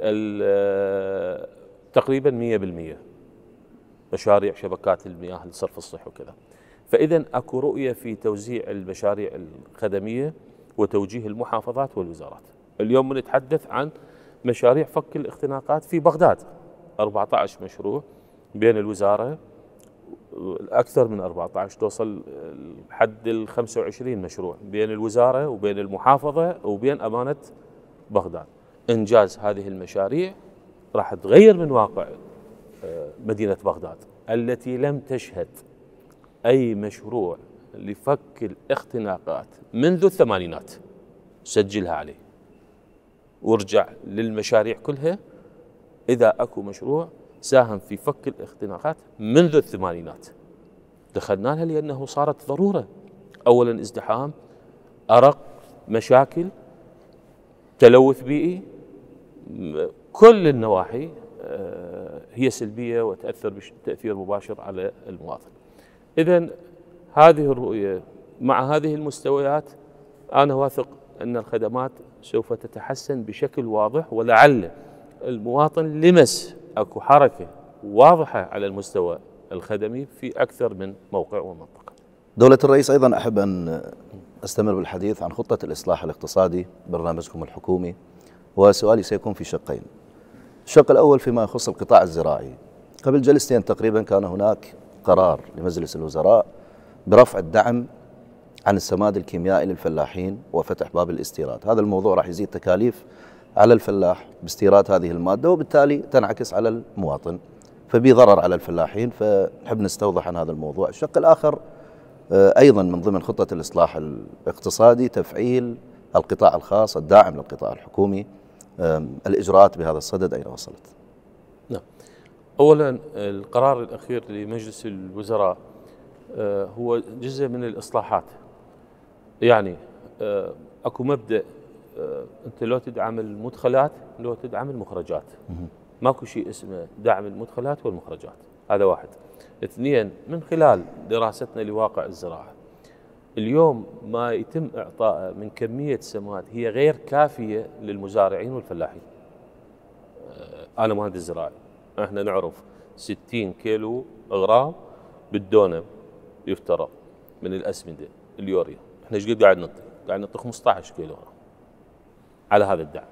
Speaker 2: آه، تقريبا مئة بالمئة مشاريع شبكات المياه للصرف الصحي وكذا. فإذا أكو رؤية في توزيع المشاريع الخدمية وتوجيه المحافظات والوزارات. اليوم نتحدث عن مشاريع فك الاختناقات في بغداد، أربعة عشر مشروع بين الوزارة، أكثر من أربعة عشر توصل لحد ال خمسة وعشرين مشروع بين الوزارة وبين المحافظة وبين أمانة بغداد. إنجاز هذه المشاريع راح تغير من واقع مدينة بغداد التي لم تشهد أي مشروع لفك الاختناقات منذ الثمانينات. سجلها عليه وارجع للمشاريع كلها، إذا أكو مشروع ساهم في فك الاختناقات منذ الثمانينات دخلنا لها لأنه صارت ضرورة. أولا ازدحام، أرق، مشاكل، تلوث بيئي، كل النواحي هي سلبية وتأثر بتأثير مباشر على المواطن. إذن هذه الرؤية مع هذه المستويات أنا واثق أن الخدمات سوف تتحسن بشكل واضح، ولعل المواطن لمس أكو حركة واضحة على المستوى الخدمي في أكثر من موقع ومنطقة.
Speaker 7: دولة الرئيس، أيضا أحب أن أستمر بالحديث عن خطة الإصلاح الاقتصادي برنامجكم الحكومي، وسؤالي سيكون في شقين. الشق الأول فيما يخص القطاع الزراعي. قبل جلستين تقريبا كان هناك قرار لمجلس الوزراء برفع الدعم عن السماد الكيميائي للفلاحين وفتح باب الاستيراد. هذا الموضوع راح يزيد تكاليف على الفلاح باستيراد هذه المادة، وبالتالي تنعكس على المواطن، فبي ضرر على الفلاحين، فنحب نستوضح عن هذا الموضوع. الشق الآخر أيضا من ضمن خطة الإصلاح الاقتصادي تفعيل القطاع الخاص الداعم للقطاع الحكومي. الإجراءات بهذا الصدد أين وصلت؟
Speaker 2: نعم، أولا القرار الأخير لمجلس الوزراء هو جزء من الإصلاحات. يعني أكو مبدأ أنت لو تدعم المدخلات لو تدعم المخرجات، ماكو شيء اسمه دعم المدخلات والمخرجات. هذا واحد. اثنين، من خلال دراستنا لواقع الزراعة اليوم ما يتم إعطائه من كمية سماد هي غير كافية للمزارعين والفلاحين. أنا مهندس زراعي، احنا نعرف ستين كيلو غرام بالدونم يفترض من الأسمدة اليوريا، احنا ايش قد قاعد ننطي؟ قاعد ننطي خمسة عشر كيلو غرام على هذا الدعم.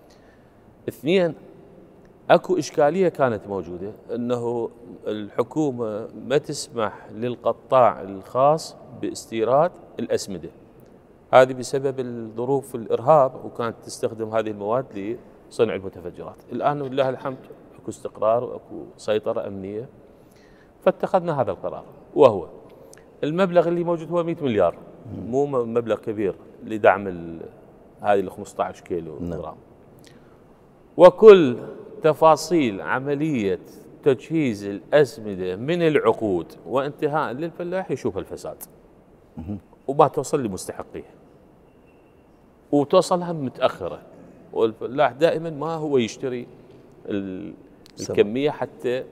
Speaker 2: اثنين، اكو اشكاليه كانت موجوده انه الحكومه ما تسمح للقطاع الخاص باستيراد الاسمده، هذه بسبب الظروف الارهاب، وكانت تستخدم هذه المواد لصنع المتفجرات. الان ولله الحمد اكو استقرار واكو سيطره امنيه، فاتخذنا هذا القرار، وهو المبلغ اللي موجود هو مئة مليار، مو مبلغ كبير لدعم هذه ال خمسة عشر كيلو غرام. وكل تفاصيل عملية تجهيز الأسمدة من العقود وانتهاء للفلاح يشوف الفساد وما توصل لمستحقيه، وتوصلها متأخرة، والفلاح دائما ما هو يشتري الكمية حتى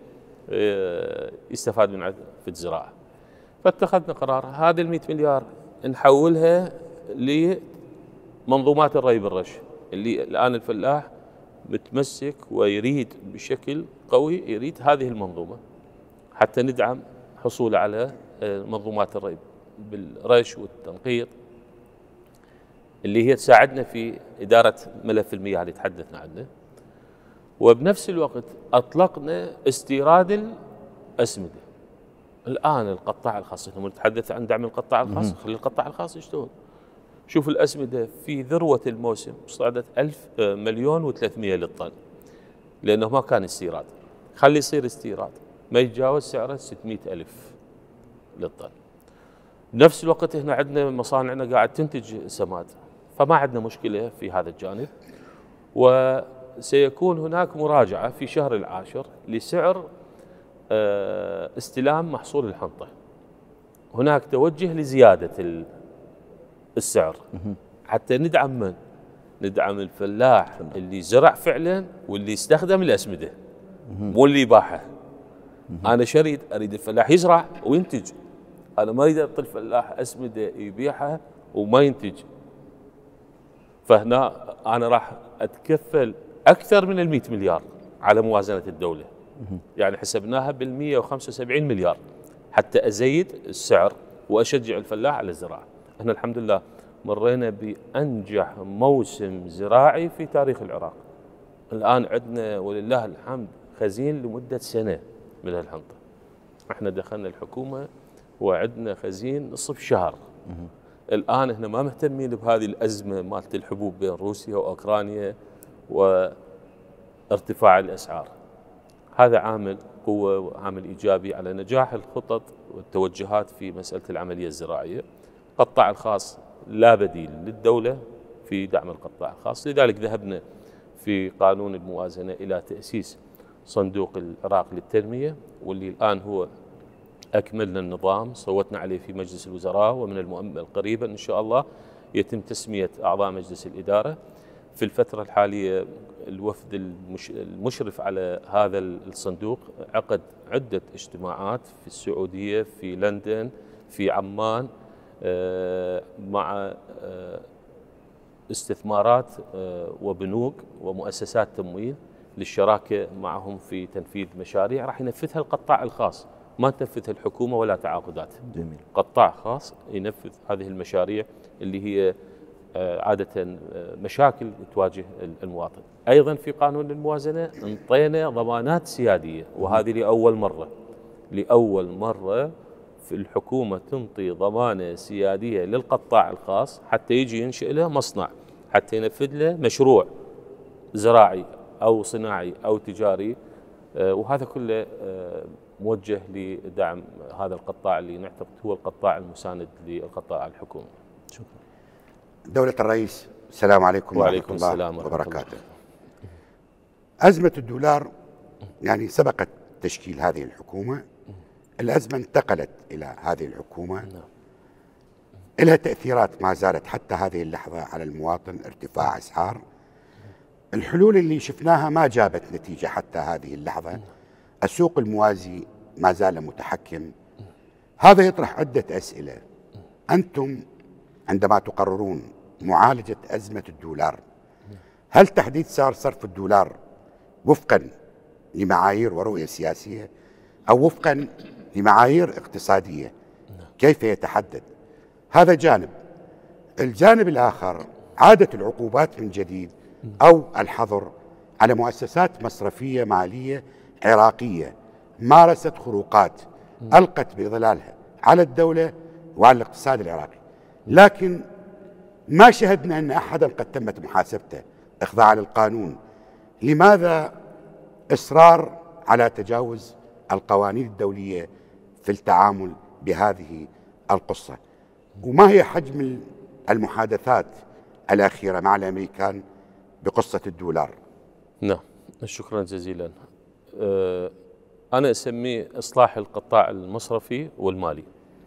Speaker 2: يستفاد من في الزراعة. فاتخذنا قرار هذه المئة مليار نحولها لمنظومات الري بالرش، اللي الآن الفلاح متمسك ويريد بشكل قوي يريد هذه المنظومة حتى ندعم حصوله على منظومات الري بالرش والتنقيط اللي هي تساعدنا في إدارة ملف المياه اللي تحدثنا عنه. وبنفس الوقت أطلقنا استيراد الأسمدة. الآن القطاع الخاص، لما نتحدث عن دعم القطاع الخاص خلي القطاع الخاص يشتغل. شوف الأسمدة في ذروة الموسم صعدت ألف مليون وثلاثمئة للطن، لأنه ما كان استيراد، خلي يصير استيراد ما يتجاوز سعره ستمئة ألف للطن. بنفس الوقت هنا عندنا مصانعنا قاعد تنتج سماد، فما عندنا مشكلة في هذا الجانب. وسيكون هناك مراجعة في شهر العاشر لسعر استلام محصول الحنطة. هناك توجه لزيادة السعر حتى ندعم من؟ ندعم الفلاح اللي زرع فعلا واللي استخدم الأسمدة، مو اللي باعها. أنا شريد أريد الفلاح يزرع وينتج، أنا ما أريد أعطي الفلاح أسمدة يبيعها وما ينتج. فهنا أنا راح أتكفل أكثر من المئة مليار على موازنة الدولة، يعني حسبناها بالمئة وخمسة وسبعين مليار حتى أزيد السعر وأشجع الفلاح على الزراعة. احنا الحمد لله مرينا بأنجح موسم زراعي في تاريخ العراق. الآن عندنا ولله الحمد خزين لمدة سنة من الحنطة. احنا دخلنا الحكومة وعندنا خزين نصف شهر. الآن احنا ما مهتمين بهذه الأزمة مالت الحبوب بين روسيا وأوكرانيا وارتفاع الأسعار. هذا عامل قوة وعامل إيجابي على نجاح الخطط والتوجهات في مسألة العملية الزراعية. القطاع الخاص لا بديل للدولة في دعم القطاع الخاص، لذلك ذهبنا في قانون الموازنة إلى تأسيس صندوق العراق للتنمية، واللي الآن هو أكملنا النظام، صوتنا عليه في مجلس الوزراء، ومن المؤمل قريبا إن شاء الله يتم تسمية أعضاء مجلس الإدارة. في الفترة الحالية الوفد المشرف على هذا الصندوق عقد عدة اجتماعات في السعودية، في لندن، في عمان، مع استثمارات وبنوك ومؤسسات تمويل للشراكة معهم في تنفيذ مشاريع راح ينفذها القطاع الخاص، ما تنفذها الحكومة ولا تعاقدات.
Speaker 7: جميل.
Speaker 2: قطاع خاص ينفذ هذه المشاريع اللي هي عادة مشاكل تواجه المواطن. أيضا في قانون الموازنة انطينا ضمانات سيادية، وهذه لأول مرة لأول مرة في الحكومة تنطي ضمانة سيادية للقطاع الخاص حتى يجي ينشئ له مصنع، حتى ينفذ له مشروع زراعي أو صناعي أو تجاري، وهذا كله موجه لدعم هذا القطاع اللي نعتقد هو القطاع المساند للقطاع الحكومي.
Speaker 6: شكرا.
Speaker 8: دولة الرئيس، السلام عليكم
Speaker 2: وعليكم
Speaker 8: ورحمة
Speaker 2: السلام
Speaker 8: الله
Speaker 2: ورحمة
Speaker 8: وبركاته. أزمة الدولار يعني سبقت تشكيل هذه الحكومة، الأزمة انتقلت إلى هذه الحكومة، لها تأثيرات ما زالت حتى هذه اللحظة على المواطن، ارتفاع أسعار. الحلول اللي شفناها ما جابت نتيجة حتى هذه اللحظة، السوق الموازي ما زال متحكم. هذا يطرح عدة أسئلة. أنتم عندما تقررون معالجة أزمة الدولار، هل تحديد سعر صرف الدولار وفقا لمعايير ورؤية سياسية أو وفقا لمعايير اقتصادية؟ كيف يتحدد؟ هذا جانب. الجانب الآخر عادة العقوبات من جديد أو الحظر على مؤسسات مصرفية مالية عراقية مارست خروقات ألقت بظلالها على الدولة وعلى الاقتصاد العراقي، لكن ما شهدنا أن أحدا قد تمت محاسبته إخضاعا للقانون. لماذا إصرار على تجاوز القوانين الدولية في التعامل بهذه القصة؟ وما هي حجم المحادثات الأخيرة مع الأمريكان بقصة الدولار؟
Speaker 2: نعم، شكرا جزيلا. أه أنا أسميه إصلاح القطاع المصرفي والمالي،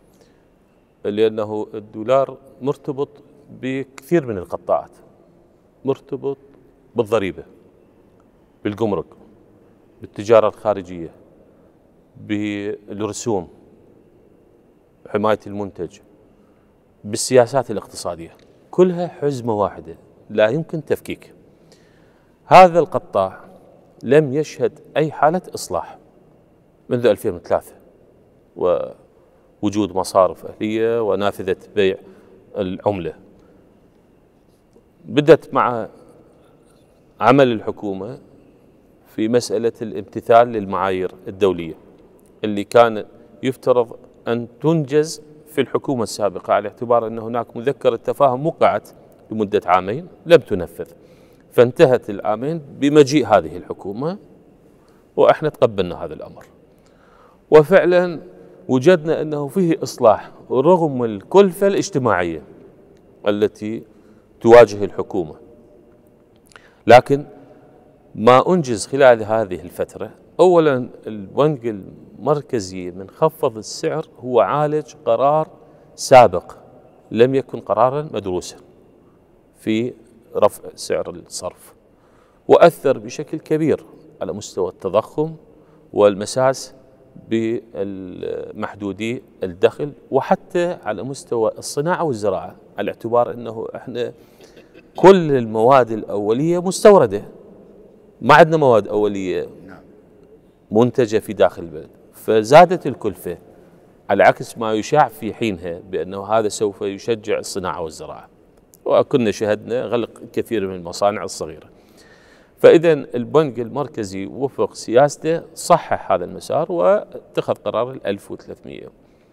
Speaker 2: لأنه الدولار مرتبط بكثير من القطاعات، مرتبط بالضريبة، بالجمرك، بالتجارة الخارجية، بالرسوم، حماية المنتج، بالسياسات الاقتصادية، كلها حزمة واحدة لا يمكن تفكيك. هذا القطاع لم يشهد أي حالة إصلاح منذ ألفين وثلاثة، ووجود مصارف أهلية ونافذة بيع العملة. بدأت مع عمل الحكومة في مسألة الامتثال للمعايير الدولية اللي كان يفترض أن تنجز في الحكومة السابقة، على اعتبار أن هناك مذكرة تفاهم وقعت لمدة عامين لم تنفذ، فانتهت العامين بمجيء هذه الحكومة وإحنا تقبلنا هذا الأمر، وفعلا وجدنا أنه فيه إصلاح رغم الكلفة الاجتماعية التي تواجه الحكومة. لكن ما أنجز خلال هذه الفترة، أولا البنك المركزي من خفض السعر هو عالج قرار سابق لم يكن قرارا مدروسا في رفع سعر الصرف، وأثر بشكل كبير على مستوى التضخم والمساس بمحدودي الدخل، وحتى على مستوى الصناعة والزراعة، على اعتبار أنه احنا كل المواد الأولية مستوردة، ما عندنا مواد أولية منتجة في داخل البلد، فزادت الكلفة على عكس ما يشاع في حينها بأنه هذا سوف يشجع الصناعة والزراعة، وكنا شهدنا غلق كثير من المصانع الصغيرة. فإذا البنك المركزي وفق سياسته صحح هذا المسار واتخذ قرار ال ألف وثلاثمئة.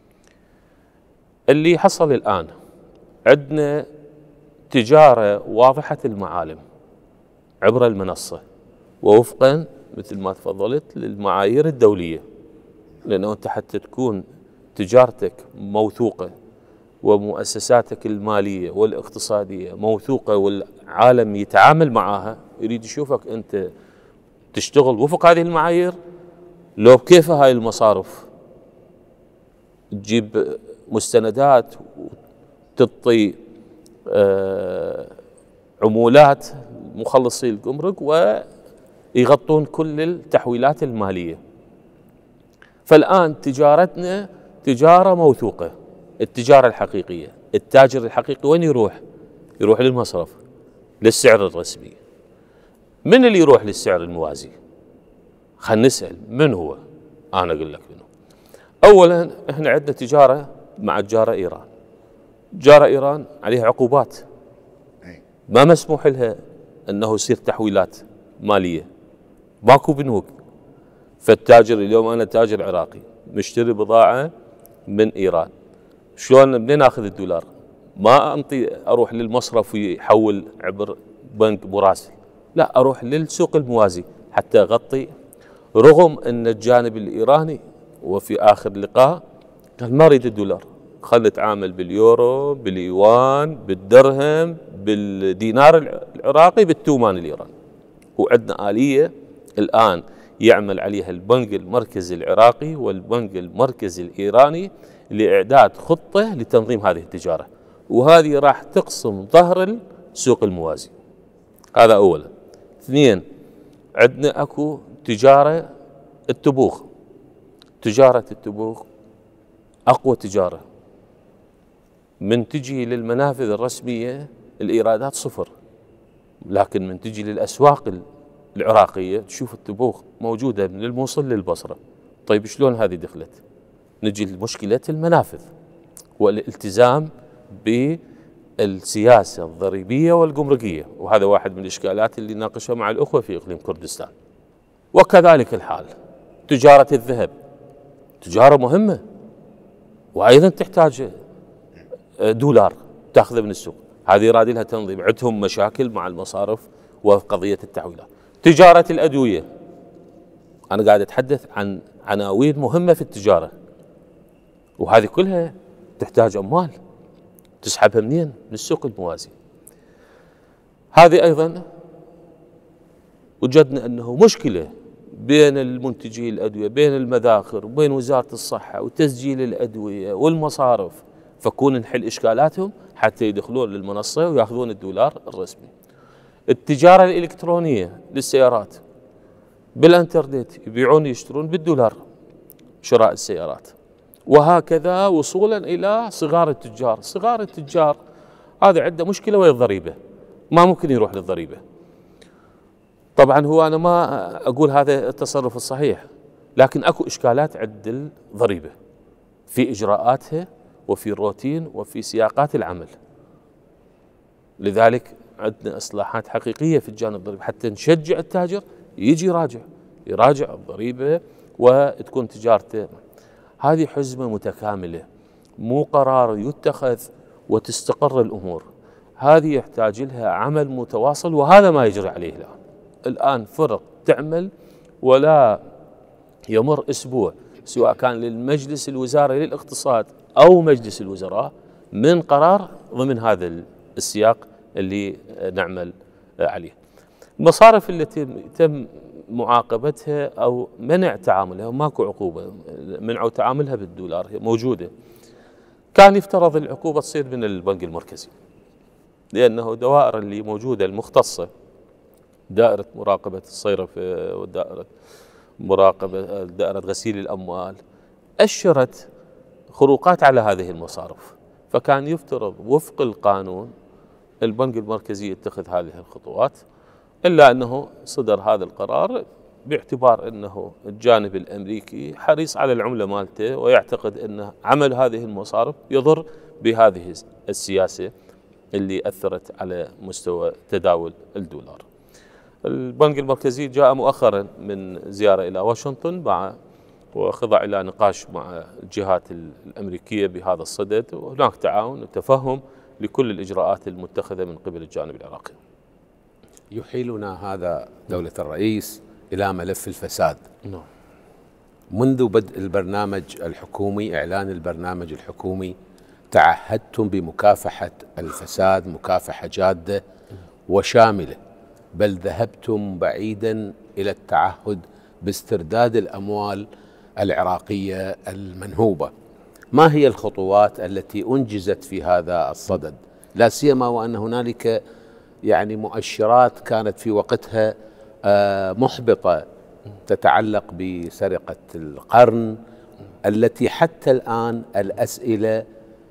Speaker 2: اللي حصل الآن عندنا تجارة واضحة المعالم عبر المنصة ووفقا مثل ما تفضلت للمعايير الدولية، لأنه أنت حتى تكون تجارتك موثوقة ومؤسساتك المالية والاقتصادية موثوقة والعالم يتعامل معها، يريد يشوفك أنت تشتغل وفق هذه المعايير. لو بكيف هاي المصارف تجيب مستندات وتعطي آه عمولات مخلصي الجمرك ويغطون كل التحويلات المالية. فالآن تجارتنا تجارة موثوقة، التجارة الحقيقية. التاجر الحقيقي وين يروح؟ يروح للمصرف للسعر الرسمي. من اللي يروح للسعر الموازي؟ خلينا نسأل من هو؟ أنا أقول لك منه. أولا إحنا عندنا تجارة مع جارة إيران. جارة إيران عليها عقوبات ما مسموح لها أنه يصير تحويلات مالية، ماكو بنوك. فالتاجر اليوم، أنا تاجر عراقي مشتري بضاعة من إيران، شلون منين آخذ الدولار؟ ما أنطي أروح للمصرف ويحول عبر بنك مراسل، لا، أروح للسوق الموازي حتى أغطي. رغم أن الجانب الإيراني وفي آخر لقاء قال ما أريد الدولار، خلنا نتعامل باليورو، باليوان، بالدرهم، بالدينار العراقي، بالتومان الإيراني. وعندنا آلية الآن يعمل عليها البنك المركزي العراقي والبنك المركزي الإيراني لإعداد خطة لتنظيم هذه التجارة، وهذه راح تقسم ظهر السوق الموازي. هذا أولا. اثنين، عندنا أكو تجارة التبوغ. تجارة التبوغ أقوى تجارة، من تجي للمنافذ الرسمية الإيرادات صفر، لكن من تجي للأسواق العراقية تشوف التبوغ موجودة من الموصل للبصرة. طيب شلون هذه دخلت؟ نجي لمشكلة المنافذ والالتزام بالسياسة الضريبية والجمركية، وهذا واحد من الإشكالات اللي ناقشها مع الأخوة في إقليم كردستان. وكذلك الحال تجارة الذهب، تجارة مهمة وأيضا تحتاج دولار تأخذه من السوق، هذه يراد لها تنظيم. عندهم مشاكل مع المصارف وقضية التحويلات. تجارة الأدوية، أنا قاعد أتحدث عن عناوين مهمة في التجارة، وهذه كلها تحتاج أموال تسحبها منين؟ من السوق الموازي. هذه أيضا وجدنا أنه مشكلة بين المنتجي الأدوية، بين المذاخر وبين وزارة الصحة وتسجيل الأدوية والمصارف، فكون نحل إشكالاتهم حتى يدخلون للمنصة ويأخذون الدولار الرسمي. التجارة الإلكترونية للسيارات بالإنترنت، يبيعون يشترون بالدولار شراء السيارات، وهكذا وصولا إلى صغار التجار. صغار التجار هذا عنده مشكلة وهي الضريبة، ما ممكن يروح للضريبة. طبعا هو أنا ما أقول هذا التصرف الصحيح، لكن أكو إشكالات عند الضريبة في إجراءاتها وفي الروتين وفي سياقات العمل. لذلك عندنا إصلاحات حقيقية في الجانب الضريبي حتى نشجع التاجر يجي يراجع يراجع الضريبة وتكون تجارته. هذه حزمة متكاملة، مو قرار يتخذ وتستقر الأمور، هذه يحتاج لها عمل متواصل، وهذا ما يجري عليه الآن. الآن فرق تعمل ولا يمر أسبوع سواء كان للمجلس الوزاري للاقتصاد أو مجلس الوزراء من قرار ضمن هذا السياق اللي نعمل عليه. المصارف التي تم معاقبتها أو منع تعاملها، ماكو عقوبة، منعوا تعاملها بالدولار، هي موجودة. كان يفترض العقوبة تصير من البنك المركزي، لأنه دوائر اللي موجودة المختصة، دائرة مراقبة الصيرفة ودائرة مراقبة دائرة غسيل الأموال، أشرت خروقات على هذه المصارف، فكان يفترض وفق القانون البنك المركزي يتخذ هذه الخطوات، إلا أنه صدر هذا القرار باعتبار أنه الجانب الأمريكي حريص على العملة مالته ويعتقد أن عمل هذه المصارف يضر بهذه السياسة اللي أثرت على مستوى تداول الدولار. البنك المركزي جاء مؤخرا من زيارة إلى واشنطن مع وخضع إلى نقاش مع الجهات الأمريكية بهذا الصدد، وهناك تعاون وتفهم لكل الإجراءات المتخذة من قبل الجانب العراقي.
Speaker 1: يحيلنا هذا دولة الرئيس إلى ملف الفساد.
Speaker 2: نعم.
Speaker 1: منذ بدء البرنامج الحكومي، إعلان البرنامج الحكومي، تعهدتم بمكافحة الفساد مكافحة جادة وشاملة، بل ذهبتم بعيدا إلى التعهد باسترداد الأموال العراقية المنهوبة. ما هي الخطوات التي أنجزت في هذا الصدد، لا سيما وأن هنالك يعني مؤشرات كانت في وقتها محبطة تتعلق بسرقة القرن، التي حتى الآن الأسئلة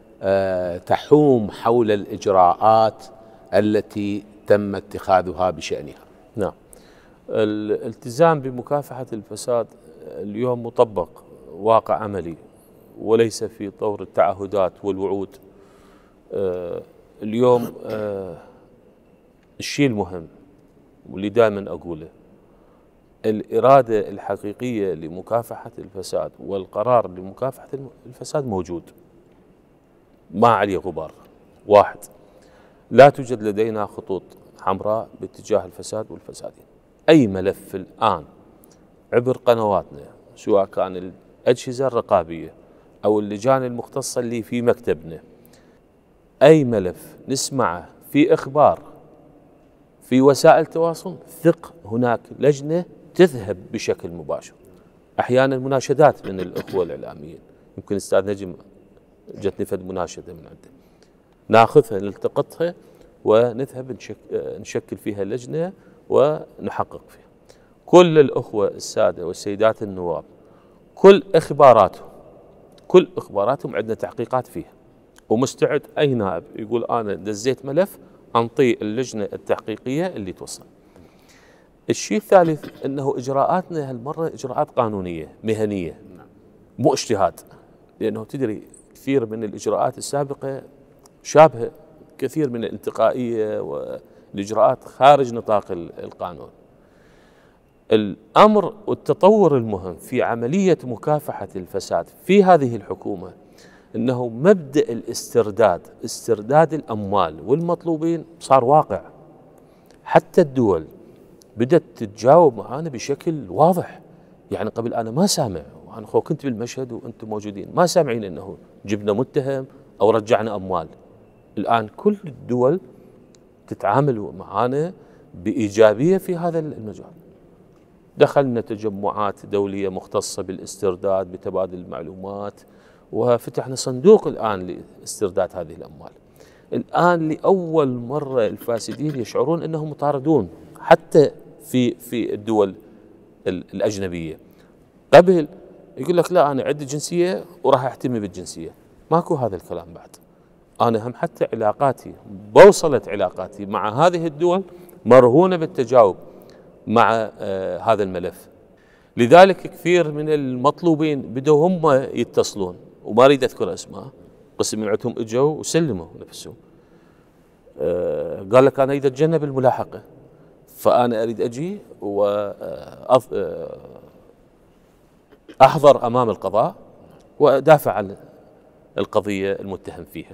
Speaker 1: تحوم حول الإجراءات التي تم اتخاذها بشأنها؟
Speaker 2: نعم. الالتزام بمكافحة الفساد اليوم مطبق واقع عملي وليس في طور التعهدات والوعود. اليوم الشيء المهم واللي دائما أقوله، الإرادة الحقيقية لمكافحة الفساد والقرار لمكافحة الفساد موجود ما عليه غبار. واحد، لا توجد لدينا خطوط حمراء باتجاه الفساد والفسادين. أي ملف الآن عبر قنواتنا، سواء كان الأجهزة الرقابية أو اللجان المختصة اللي في مكتبنا، أي ملف نسمعه في إخبار في وسائل التواصل، ثق هناك لجنة تذهب بشكل مباشر. أحيانا مناشدات من الأخوة الإعلاميين، يمكن أستاذ نجم جتني فد مناشدة من عنده، ناخذها نلتقطها ونذهب نشك نشكل فيها لجنة ونحقق فيها. كل الأخوة السادة والسيدات النواب كل إخباراتهم كل إخباراتهم عندنا تحقيقات فيها، ومستعد أي نائب يقول أنا دزيت ملف أنطي اللجنة التحقيقية اللي توصل. الشيء الثالث أنه إجراءاتنا هالمرة إجراءات قانونية مهنية مو اجتهاد، لأنه تدري كثير من الإجراءات السابقة شابهة كثير من الانتقائية والإجراءات خارج نطاق القانون. الأمر والتطور المهم في عملية مكافحة الفساد في هذه الحكومة أنه مبدأ الاسترداد استرداد الأموال والمطلوبين صار واقع. حتى الدول بدأت تتجاوب معنا بشكل واضح. يعني قبل أنا ما سامع، وأنا خو كنت بالمشهد وأنتم موجودين، ما سامعين أنه جبنا متهم أو رجعنا أموال. الآن كل الدول تتعامل معنا بإيجابية في هذا المجال. دخلنا تجمعات دولية مختصة بالاسترداد بتبادل المعلومات، وفتحنا صندوق الآن لاسترداد هذه الأموال. الآن لأول مرة الفاسدين يشعرون أنهم مطاردون حتى في في الدول الأجنبية. قبل يقول لك لا أنا عندي جنسية وراح أحتمي بالجنسية، ماكو هذا الكلام بعد. أنا هم حتى علاقاتي بوصلت علاقاتي مع هذه الدول مرهونة بالتجاوب مع آه هذا الملف. لذلك كثير من المطلوبين بدوا هم يتصلون، وما أريد أذكر أسماء، قسم من عندهم إجوا وسلموا نفسهم. آه قال لك أنا أريد أتجنب الملاحقة، فأنا أريد أجي وأحضر أمام القضاء وأدافع عن القضية المتهم فيها.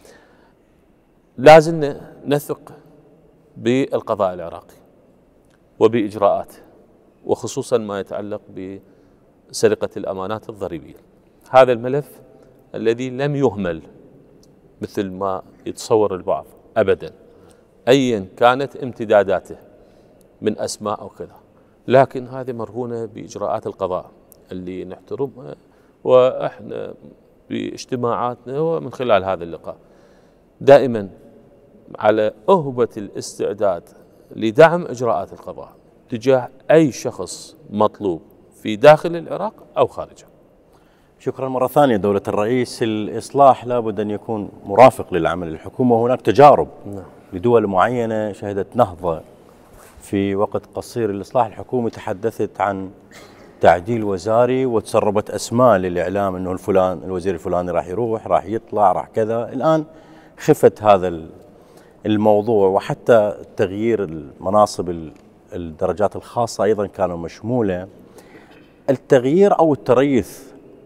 Speaker 2: لازم نثق بالقضاء العراقي وبإجراءاته، وخصوصا ما يتعلق بسرقة الأمانات الضريبية. هذا الملف الذي لم يهمل مثل ما يتصور البعض أبدا، أيا كانت امتداداته من أسماء أو كذا، لكن هذه مرهونة بإجراءات القضاء اللي نحترمها، وإحنا باجتماعاتنا ومن خلال هذا اللقاء دائما على أهبة الاستعداد لدعم إجراءات القضاء تجاه أي شخص مطلوب في داخل العراق أو خارجه.
Speaker 6: شكرا مرة ثانية دولة الرئيس. الإصلاح لابد أن يكون مرافق للعمل الحكومة، وهناك تجارب نعم. لدول معينة شهدت نهضة في وقت قصير. الإصلاح الحكومي تحدثت عن تعديل وزاري وتسربت أسماء للإعلام أنه الفلان الوزير الفلاني راح يروح راح يطلع راح كذا. الآن خفت هذا الموضوع، وحتى تغيير المناصب الدرجات الخاصة أيضا كانوا مشمولة. التغيير أو التريث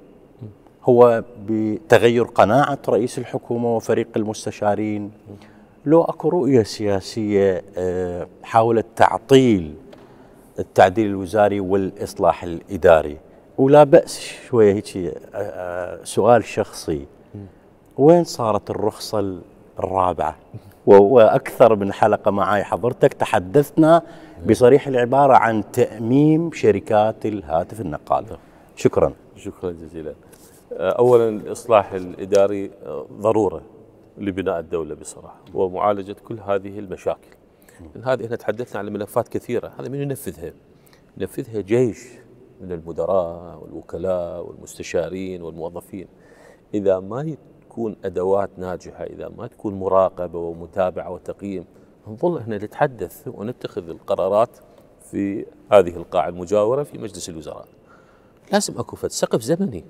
Speaker 6: هو بتغير قناعة رئيس الحكومة وفريق المستشارين، لو أكو رؤية سياسية حاولت تعطيل التعديل الوزاري والإصلاح الإداري. ولا بأس شوية هيك سؤال شخصي، وين صارت الرخصة الرابعة؟ وأكثر من حلقة معي حضرتك تحدثنا بصريح العبارة عن تأميم شركات الهاتف النقال. شكرا.
Speaker 2: شكرا جزيلا. أولا الإصلاح الإداري ضرورة لبناء الدولة بصراحة ومعالجة كل هذه المشاكل. هذه احنا تحدثنا عن ملفات كثيرة، هذا من ينفذها؟ ينفذها جيش من المدراء والوكلاء والمستشارين والموظفين. إذا ما تكون أدوات ناجحة، إذا ما تكون مراقبة ومتابعة وتقييم، نظل احنا نتحدث ونتخذ القرارات في هذه القاعة المجاورة في مجلس الوزراء. لازم أكو فد سقف زمني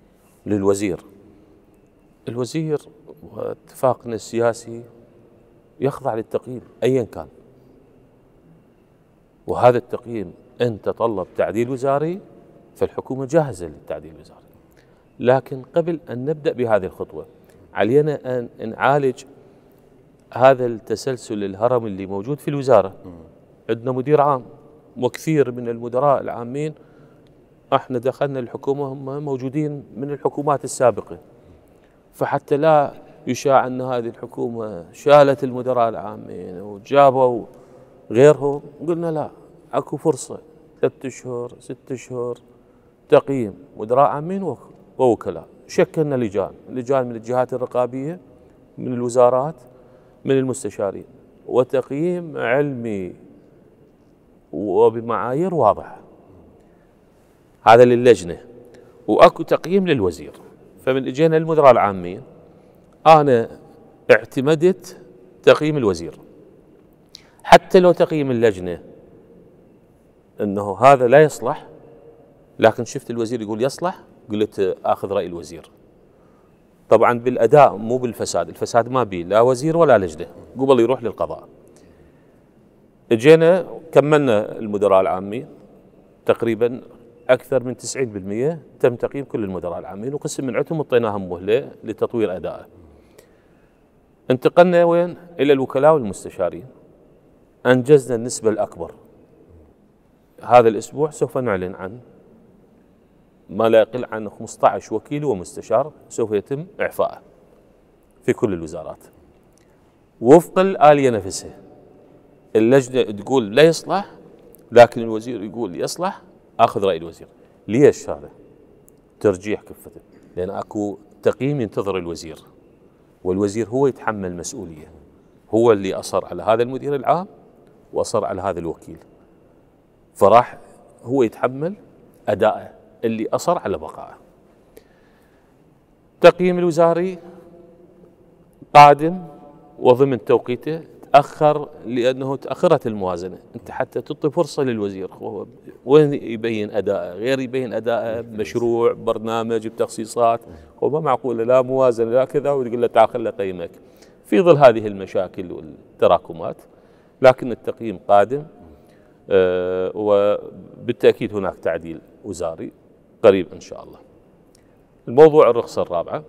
Speaker 2: للوزير. الوزير واتفاقنا السياسي يخضع للتقييم أيا كان، وهذا التقييم إن تطلب تعديل وزاري فالحكومة جاهزة للتعديل الوزاري. لكن قبل أن نبدأ بهذه الخطوة علينا أن نعالج هذا التسلسل الهرمي اللي موجود في الوزارة. عندنا مدير عام وكثير من المدراء العامين احنا دخلنا الحكومة هم موجودين من الحكومات السابقة، فحتى لا يشاع أن هذه الحكومة شالت المدراء العامين وجابوا غيرهم، قلنا لا، اكو فرصة ثلاثة اشهر ست اشهر تقييم مدراء عامين ووكلاء. شكلنا لجان، لجان من الجهات الرقابية، من الوزارات، من المستشارين، وتقييم علمي وبمعايير واضحة. هذا للجنة، واكو تقييم للوزير. فمن اجينا المدراء العامين انا اعتمدت تقييم الوزير، حتى لو تقييم اللجنة انه هذا لا يصلح، لكن شفت الوزير يقول يصلح، قلت اخذ رأي الوزير. طبعا بالاداء مو بالفساد، الفساد ما بيه لا وزير ولا لجنة، قبل يروح للقضاء. اجينا كملنا المدراء العامين تقريبا اكثر من تسعين بالمئة تم تقييم كل المدراء العامين، وقسم من عندهم اعطيناهم مهلة لتطوير ادائه. انتقلنا وين؟ الى الوكلاء والمستشارين. انجزنا النسبة الاكبر. هذا الاسبوع سوف نعلن عن ما لا يقل عن خمسة عشر وكيل ومستشار سوف يتم اعفائه في كل الوزارات وفق الآلية نفسها. اللجنة تقول لا يصلح، لكن الوزير يقول يصلح، اخذ رأي الوزير. ليش هذا؟ ترجيح كفته، لان اكو تقييم ينتظر الوزير، والوزير هو يتحمل مسؤولية، هو اللي اصر على هذا المدير العام واصر على هذا الوكيل، فراح هو يتحمل ادائه اللي اصر على بقائه. تقييم الوزاري قادم وضمن توقيته، تاخر لانه تاخرت الموازنه. انت حتى تعطي فرصه للوزير وين يبين ادائه، غير يبين ادائه مشروع برنامج بتخصيصات، هو ما معقوله لا موازنه لا كذا وتقول له تعال خليني اقيمك في ظل هذه المشاكل والتراكمات. لكن التقييم قادم، أه وبالتاكيد هناك تعديل وزاري قريب ان شاء الله. الموضوع الرخصه الرابعه،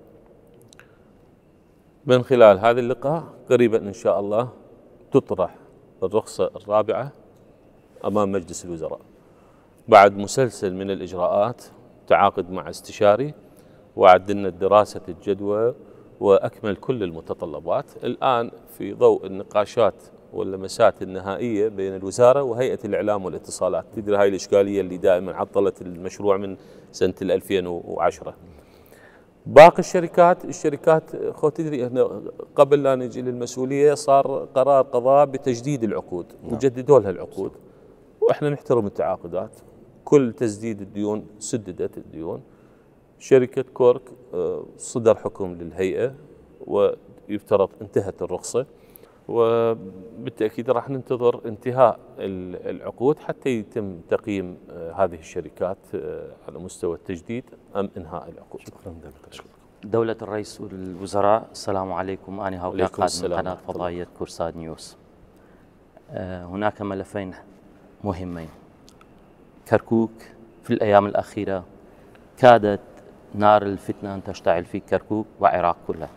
Speaker 2: من خلال هذا اللقاء قريبا ان شاء الله تطرح الرخصه الرابعه امام مجلس الوزراء بعد مسلسل من الاجراءات، تعاقد مع استشاري وعدلنا دراسه الجدوى واكمل كل المتطلبات. الان في ضوء النقاشات واللمسات النهائيه بين الوزاره وهيئه الاعلام والاتصالات. تدري هاي الاشكاليه اللي دائما عطلت المشروع من سنه ألفين وعشرة. باقي الشركات الشركات خو تدري احنا قبل لا نجي للمسؤوليه صار قرار قضاء بتجديد العقود، وجددوا لها العقود، واحنا نحترم التعاقدات. كل تسديد الديون سددت الديون. شركه كورك صدر حكم للهيئه ويفترض انتهت الرخصه، وبالتأكيد راح ننتظر انتهاء العقود حتى يتم تقييم هذه الشركات على مستوى التجديد أم إنهاء العقود.
Speaker 6: شكرا دولة
Speaker 9: دولة الرئيس والوزراء، السلام عليكم. أنا هؤلاء قائد من قناة فضائية كورسات نيوز. هناك ملفين مهمين. كركوك في الأيام الأخيرة كادت نار الفتنة أن تشتعل في كركوك وعراق كلها.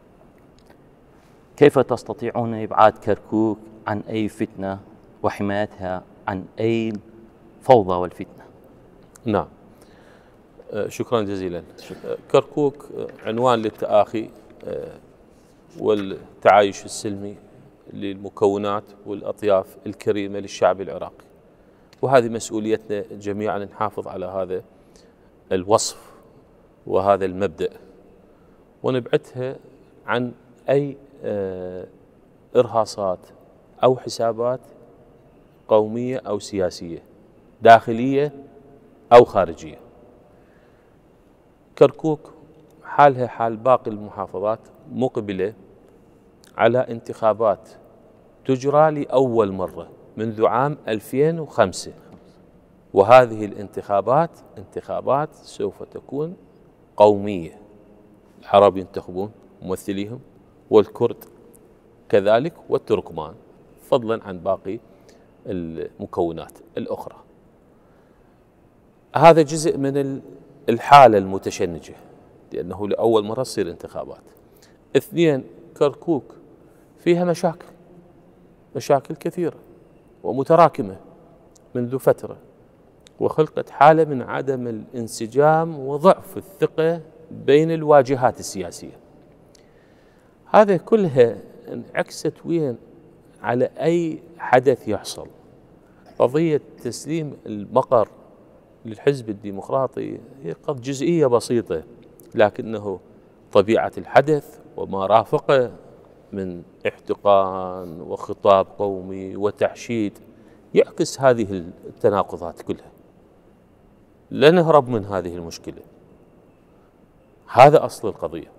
Speaker 9: كيف تستطيعون إبعاد كركوك عن أي فتنة وحمايتها عن أي فوضى والفتنة؟
Speaker 2: نعم، شكرا جزيلا. كركوك عنوان للتآخي والتعايش السلمي للمكونات والأطياف الكريمة للشعب العراقي، وهذه مسؤوليتنا جميعا نحافظ على هذا الوصف وهذا المبدأ ونبعدها عن أي إرهاصات أو حسابات قومية أو سياسية داخلية أو خارجية. كركوك حالها حال باقي المحافظات مقبلة على انتخابات تجرى لأول مرة منذ عام ألفين وخمسة، وهذه الانتخابات انتخابات سوف تكون قومية. العرب ينتخبون ممثليهم، والكرد كذلك والتركمان، فضلا عن باقي المكونات الأخرى. هذا جزء من الحالة المتشنجة، لأنه لأول مرة تصير انتخابات. اثنين، كركوك فيها مشاكل مشاكل كثيرة ومتراكمة منذ فترة، وخلقت حالة من عدم الانسجام وضعف الثقة بين الواجهات السياسية. هذا كلها انعكست وين؟ على أي حدث يحصل. قضية تسليم المقر للحزب الديمقراطي هي قد جزئية بسيطة، لكنه طبيعة الحدث وما رافقه من احتقان وخطاب قومي وتحشيد يعكس هذه التناقضات كلها. لا نهرب من هذه المشكلة، هذا أصل القضية.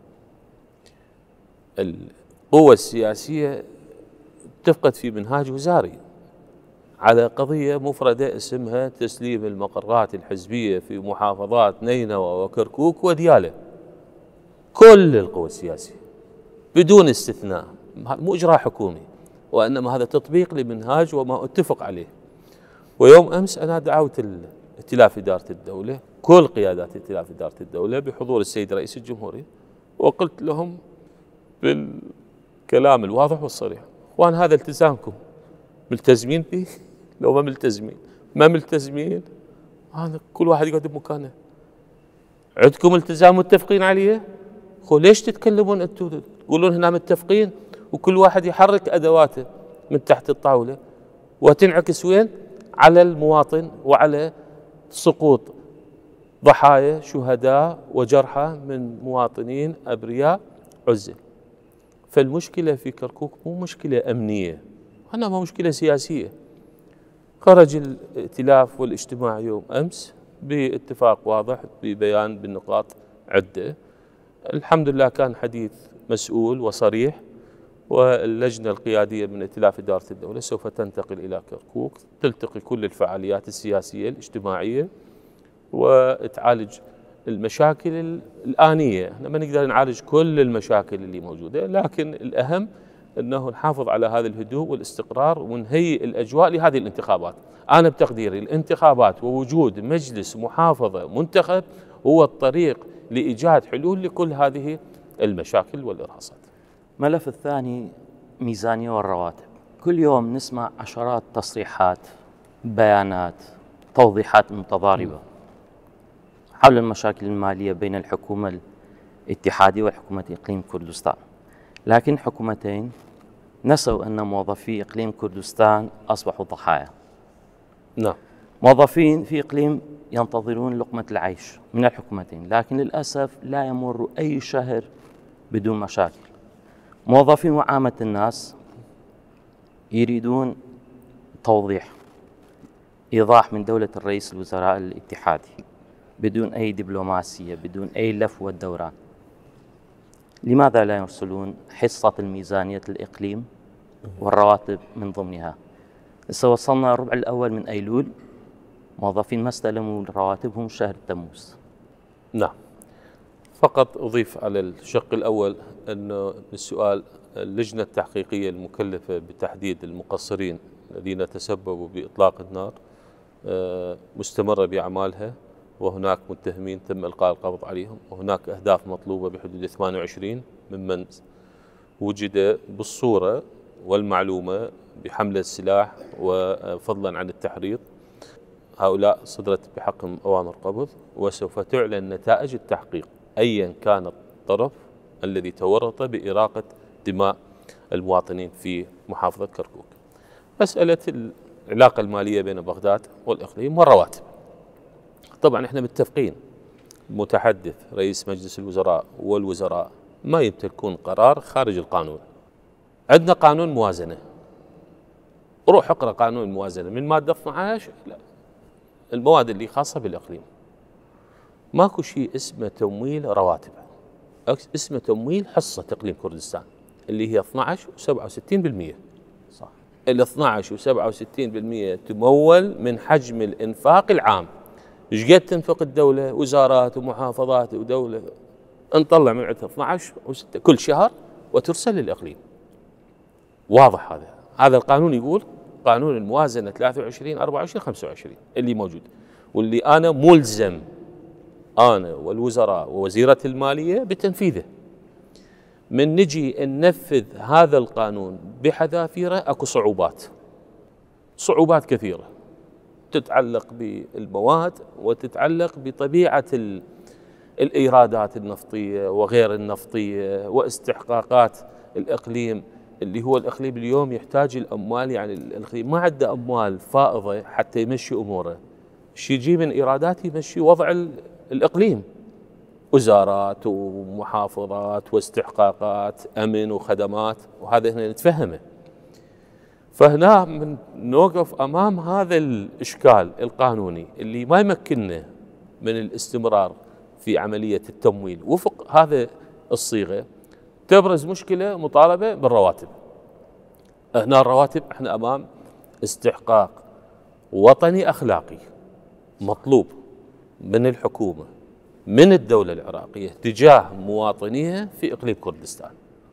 Speaker 2: القوى السياسية اتفقت في منهاج وزاري على قضية مفردة اسمها تسليم المقرات الحزبية في محافظات نينوى وكركوك وديالى. كل القوى السياسية بدون استثناء، مو إجراء حكومي، وإنما هذا تطبيق لمنهاج وما اتفق عليه. ويوم أمس أنا دعوت ائتلاف إدارة الدولة، كل قيادات ائتلاف إدارة الدولة بحضور السيد رئيس الجمهورية، وقلت لهم بالكلام الواضح والصريح: وأن هذا التزامكم ملتزمين فيه؟ لو ما ملتزمين ما ملتزمين هذا كل واحد يقعد بمكانه. عندكم التزام متفقين عليه؟ خو ليش تتكلمون انتم تقولون هنا متفقين وكل واحد يحرك ادواته من تحت الطاوله وتنعكس وين؟ على المواطن وعلى سقوط ضحايا شهداء وجرحى من مواطنين ابرياء عزل. فالمشكله في كركوك مو مشكله امنيه، انما مشكله سياسيه. خرج الائتلاف والاجتماع يوم امس باتفاق واضح ببيان بالنقاط عده. الحمد لله كان حديث مسؤول وصريح، واللجنة القيادية من ائتلاف إدارة الدولة سوف تنتقل إلى كركوك، تلتقي كل الفعاليات السياسية الاجتماعية وتعالج المشاكل الآنية. احنا ما نقدر نعالج كل المشاكل اللي موجودة، لكن الأهم أنه نحافظ على هذا الهدوء والاستقرار ونهيئ الأجواء لهذه الانتخابات. أنا بتقديري الانتخابات ووجود مجلس محافظة منتخب هو الطريق لإيجاد حلول لكل هذه المشاكل والإرهاصات.
Speaker 9: الملف الثاني ميزانية والرواتب. كل يوم نسمع عشرات تصريحات، بيانات، توضيحات متضاربة حول المشاكل المالية بين الحكومة الاتحادية وحكومة إقليم كردستان، لكن حكومتين نسوا أن موظفي إقليم كردستان أصبحوا ضحايا.
Speaker 2: نعم.
Speaker 9: موظفين في إقليم ينتظرون لقمة العيش من الحكومتين، لكن للأسف لا يمر أي شهر بدون مشاكل. موظفين وعامة الناس يريدون توضيح، إيضاح من دولة الرئيس الوزراء الاتحادي بدون أي دبلوماسية، بدون أي لف والدوران. لماذا لا يرسلون حصة الميزانية الإقليم والرواتب من ضمنها؟ لسه وصلنا الربع الأول من أيلول، موظفين ما استلموا رواتبهم شهر تموز.
Speaker 2: نعم. فقط أضيف على الشق الأول أنه السؤال اللجنة التحقيقية المكلفة بتحديد المقصرين الذين تسببوا بإطلاق النار مستمرة بأعمالها، وهناك متهمين تم إلقاء القبض عليهم، وهناك أهداف مطلوبة بحدود ثمانية وعشرين ممن وجد بالصورة والمعلومة بحمل السلاح وفضلا عن التحريض. هؤلاء صدرت بحقهم أوامر قبض، وسوف تعلن نتائج التحقيق أيا كان الطرف الذي تورط بإراقة دماء المواطنين في محافظة كركوك. مسألة العلاقة المالية بين بغداد والإقليم والرواتب، طبعا احنا متفقين، متحدث رئيس مجلس الوزراء والوزراء ما يمتلكون قرار خارج القانون. عندنا قانون موازنة، روح اقرأ قانون الموازنة من مادة اثني عشر لا المواد اللي خاصة بالإقليم. ماكو شيء اسمه تمويل رواتب، اسمه تمويل حصة إقليم كردستان اللي هي اثني عشر وسبعة وستين بالمئة.
Speaker 9: صح.
Speaker 2: ال اثني عشر وسبعة وستين بالمئة تمول من حجم الإنفاق العام. ايش قد تنفق الدولة؟ وزارات ومحافظات ودولة، نطلع من عندها اثني عشر وستة كل شهر وترسل للإقليم. واضح هذا. هذا القانون يقول قانون الموازنة ثلاثة وعشرين أربعة وعشرين خمسة وعشرين اللي موجود، واللي أنا ملزم أنا والوزراء ووزيرة المالية بتنفيذه. من نجي ننفذ هذا القانون بحذافيره اكو صعوبات صعوبات كثيرة تتعلق بالمواد وتتعلق بطبيعة الإيرادات النفطية وغير النفطية واستحقاقات الإقليم، اللي هو الإقليم اليوم يحتاج الأموال. يعني الإقليم ما عنده أموال فائضة حتى يمشي أموره، شي يجي من إيرادات يمشي وضع الإقليم، وزارات ومحافظات واستحقاقات أمن وخدمات، وهذا هنا نتفهمه. فهنا من نوقف أمام هذا الإشكال القانوني اللي ما يمكننا من الاستمرار في عملية التمويل وفق هذا الصيغة. تبرز مشكلة مطالبة بالرواتب. هنا الرواتب احنا أمام استحقاق وطني أخلاقي مطلوب من الحكومة من الدولة العراقية تجاه مواطنيها في إقليم كردستان.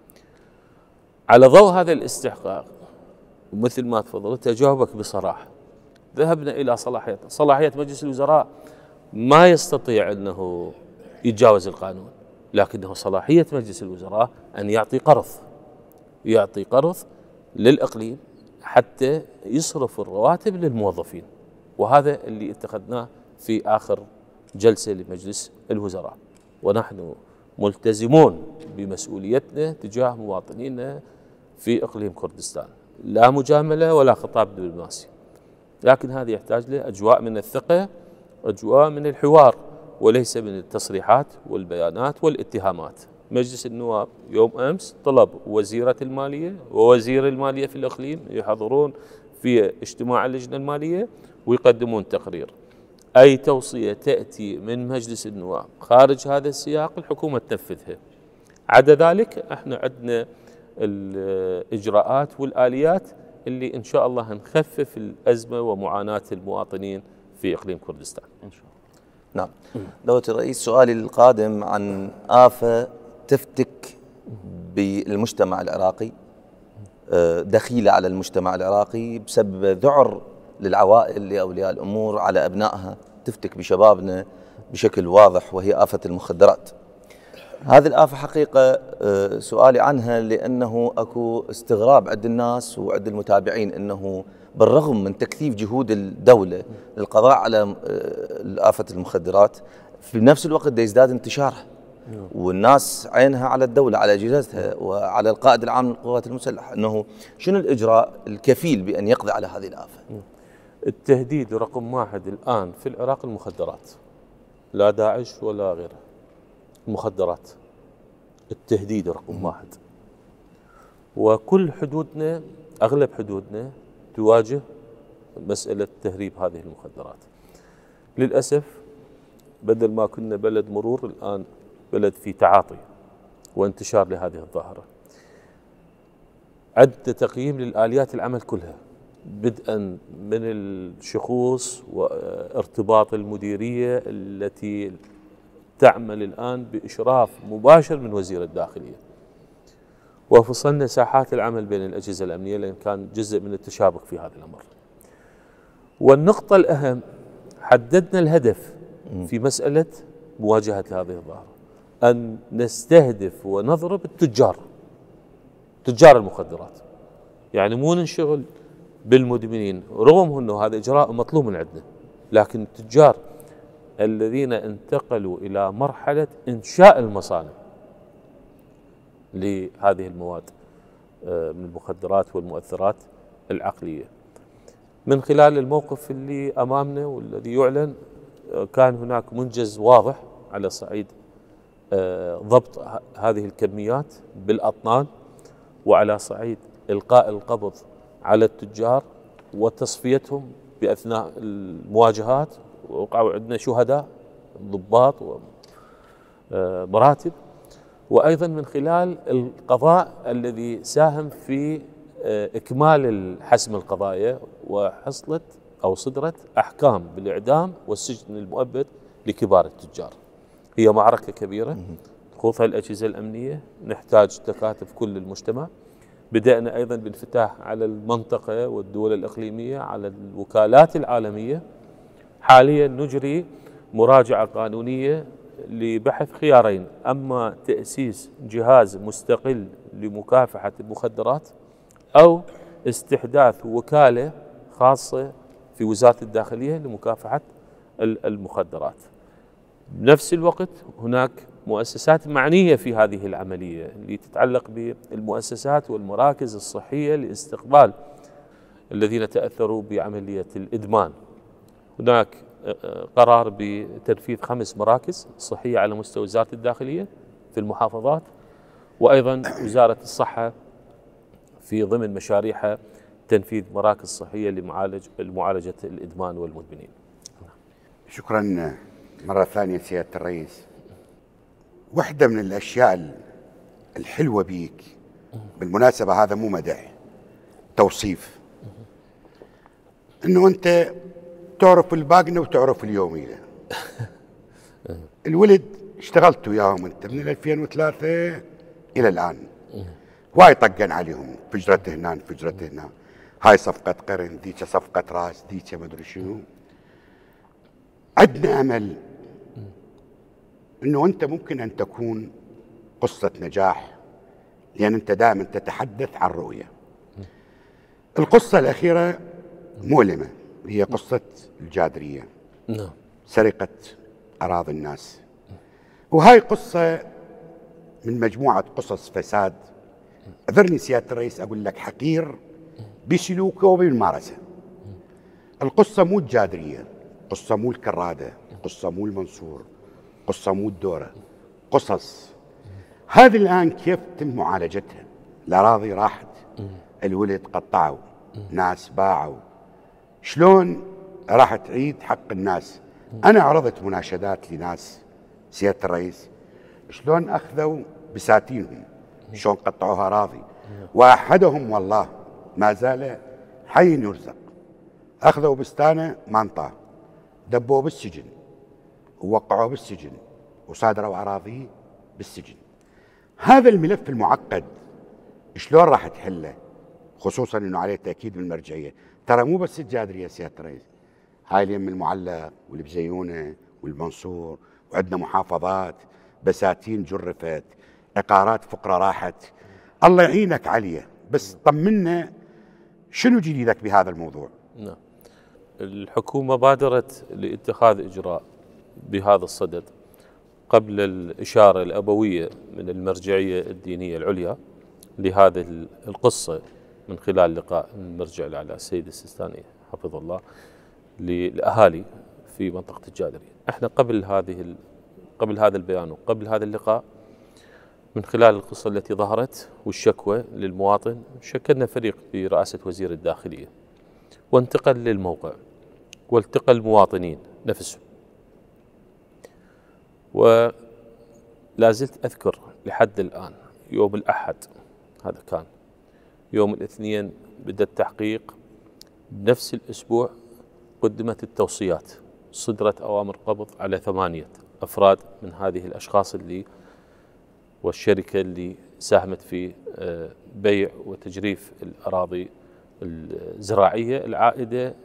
Speaker 2: على ضوء هذا الاستحقاق مثل ما تفضلت أجاوبك بصراحة، ذهبنا إلى صلاحية صلاحية مجلس الوزراء ما يستطيع أنه يتجاوز القانون، لكنه صلاحية مجلس الوزراء أن يعطي قرض يعطي قرض للإقليم حتى يصرف الرواتب للموظفين، وهذا اللي اتخذناه في آخر جلسة لمجلس الوزراء. ونحن ملتزمون بمسؤوليتنا تجاه مواطنينا في إقليم كردستان، لا مجاملة ولا خطاب دبلوماسي، لكن هذا يحتاج له أجواء من الثقة، أجواء من الحوار، وليس من التصريحات والبيانات والاتهامات. مجلس النواب يوم أمس طلب وزيرة المالية ووزير المالية في الإقليم يحضرون في اجتماع اللجنة المالية ويقدمون تقرير. أي توصية تأتي من مجلس النواب خارج هذا السياق الحكومة تنفذها. عدا ذلك احنا عندنا الإجراءات والآليات اللي إن شاء الله نخفف الأزمة ومعاناة المواطنين في إقليم كردستان إن شاء الله.
Speaker 3: نعم. دولة الرئيس، سؤالي القادم عن آفة تفتك بالمجتمع العراقي، دخيلة على المجتمع العراقي بسبب ذعر للعوائل لأولياء الأمور على أبنائها، تفتك بشبابنا بشكل واضح، وهي آفة المخدرات. هذه الآفة حقيقة سؤالي عنها لأنه أكو استغراب عند الناس وعند المتابعين أنه بالرغم من تكثيف جهود الدولة للقضاء على آفة المخدرات في نفس الوقت دا يزداد انتشارها، والناس عينها على الدولة على أجهزتها وعلى القائد العام للقوات المسلحة. أنه شنو الإجراء الكفيل بأن يقضي على هذه الآفة؟
Speaker 2: التهديد رقم واحد الآن في العراق المخدرات، لا داعش ولا غيره، المخدرات التهديد رقم واحد. وكل حدودنا أغلب حدودنا تواجه مسألة تهريب هذه المخدرات. للأسف بدل ما كنا بلد مرور الآن بلد في تعاطي وانتشار لهذه الظاهرة. عد تقييم للآليات العمل كلها بدءا من الشخوص وارتباط المديرية التي تعمل الآن بإشراف مباشر من وزير الداخلية، وفصلنا ساحات العمل بين الأجهزة الأمنية لأن كان جزء من التشابك في هذا الأمر. والنقطة الأهم حددنا الهدف في مسألة مواجهة هذه الظاهرة، أن نستهدف ونضرب التجار تجار المخدرات. يعني مو ننشغل بالمدمنين رغم أنه هذا إجراء مطلوب من عندنا، لكن التجار الذين انتقلوا إلى مرحلة إنشاء المصانع لهذه المواد من المخدرات والمؤثرات العقلية. من خلال الموقف اللي أمامنا والذي يعلن كان هناك منجز واضح على صعيد ضبط هذه الكميات بالأطنان، وعلى صعيد إلقاء القبض على التجار وتصفيتهم بأثناء المواجهات، ووقعوا عندنا شهداء ضباط ومراتب، وأيضا من خلال القضاء الذي ساهم في إكمال حسم القضايا، وحصلت أو صدرت أحكام بالإعدام والسجن المؤبد لكبار التجار. هي معركة كبيرة تخوضها الأجهزة الأمنية، نحتاج تكاتف كل المجتمع، بدأنا أيضا بالانفتاح على المنطقة والدول الإقليمية، على الوكالات العالمية. حاليا نجري مراجعة قانونية لبحث خيارين: أما تأسيس جهاز مستقل لمكافحة المخدرات، أو استحداث وكالة خاصة في وزارة الداخلية لمكافحة المخدرات. بنفس الوقت هناك مؤسسات معنية في هذه العملية اللي تتعلق بالمؤسسات والمراكز الصحية لاستقبال الذين تأثروا بعملية الإدمان. هناك قرار بتنفيذ خمس مراكز صحية على مستوى وزارة الداخلية في المحافظات، وأيضا وزارة الصحة في ضمن مشاريعها تنفيذ مراكز صحية لمعالج لمعالجة الإدمان والمدمنين.
Speaker 8: شكرا مرة ثانية سيادة الرئيس. واحدة من الأشياء الحلوة بيك، بالمناسبة هذا مو مدح، توصيف، أنه أنت تعرف الباقنة وتعرف اليومية. الولد اشتغلت وياهم أنت من ألفين وثلاثة إلى الآن، وايد طقن عليهم، فجرة هنا فجرة هنا، هاي صفقة قرن، ذيك صفقة راس، ذيك ما أدري شنو. عندنا أمل أنه أنت ممكن أن تكون قصة نجاح، لأن أنت دائما تتحدث عن رؤية. القصة الأخيرة مؤلمة، هي قصة الجادرية، سرقة أراضي الناس، وهاي قصة من مجموعة قصص فساد. أذرني سيادة الرئيس أقول لك حقير بسلوكه وبالممارسة. القصة مو الجادرية، قصة مو الكرادة، قصة مو المنصور، قصة مو الدورة، قصص. هذه الآن كيف تم معالجتها؟ الأراضي راحت، الولد قطعوا، ناس باعوا، شلون راح تعيد حق الناس؟ أنا عرضت مناشدات لناس سيادة الرئيس، شلون أخذوا بساتينهم، شلون قطعوها أراضي، وأحدهم والله ما زال حي يرزق، أخذوا بستانه ما انطاه، دبوه بالسجن ووقعوه بالسجن وصادروا أراضيه بالسجن. هذا الملف المعقد شلون راح تحله؟ خصوصا انه عليه تاكيد من المرجعيه. ترى مو بس الجادريه سياده الرئيس، هاي اليم المعلق والبزيونه والمنصور، وعندنا محافظات بساتين جرفت، عقارات فقره راحت. الله يعينك عليه، بس طمنا شنو جديدك بهذا الموضوع؟
Speaker 2: نعم، الحكومه بادرت لاتخاذ اجراء بهذا الصدد قبل الاشاره الابويه من المرجعيه الدينيه العليا لهذه القصه، من خلال لقاء المرجع الاعلى السيد السيستاني حفظه الله للاهالي في منطقه الجادريه. احنا قبل هذه قبل هذا البيان وقبل هذا اللقاء، من خلال القصه التي ظهرت والشكوى للمواطن، شكلنا فريق برئاسه وزير الداخليه وانتقل للموقع والتقى المواطنين نفسهم. ولا زلت اذكر لحد الان يوم الاحد، هذا كان يوم الاثنين بدأ التحقيق، بنفس الأسبوع قدمت التوصيات، صدرت أوامر قبض على ثمانية أفراد من هذه الأشخاص اللي والشركة اللي ساهمت في بيع وتجريف الأراضي الزراعية العائدة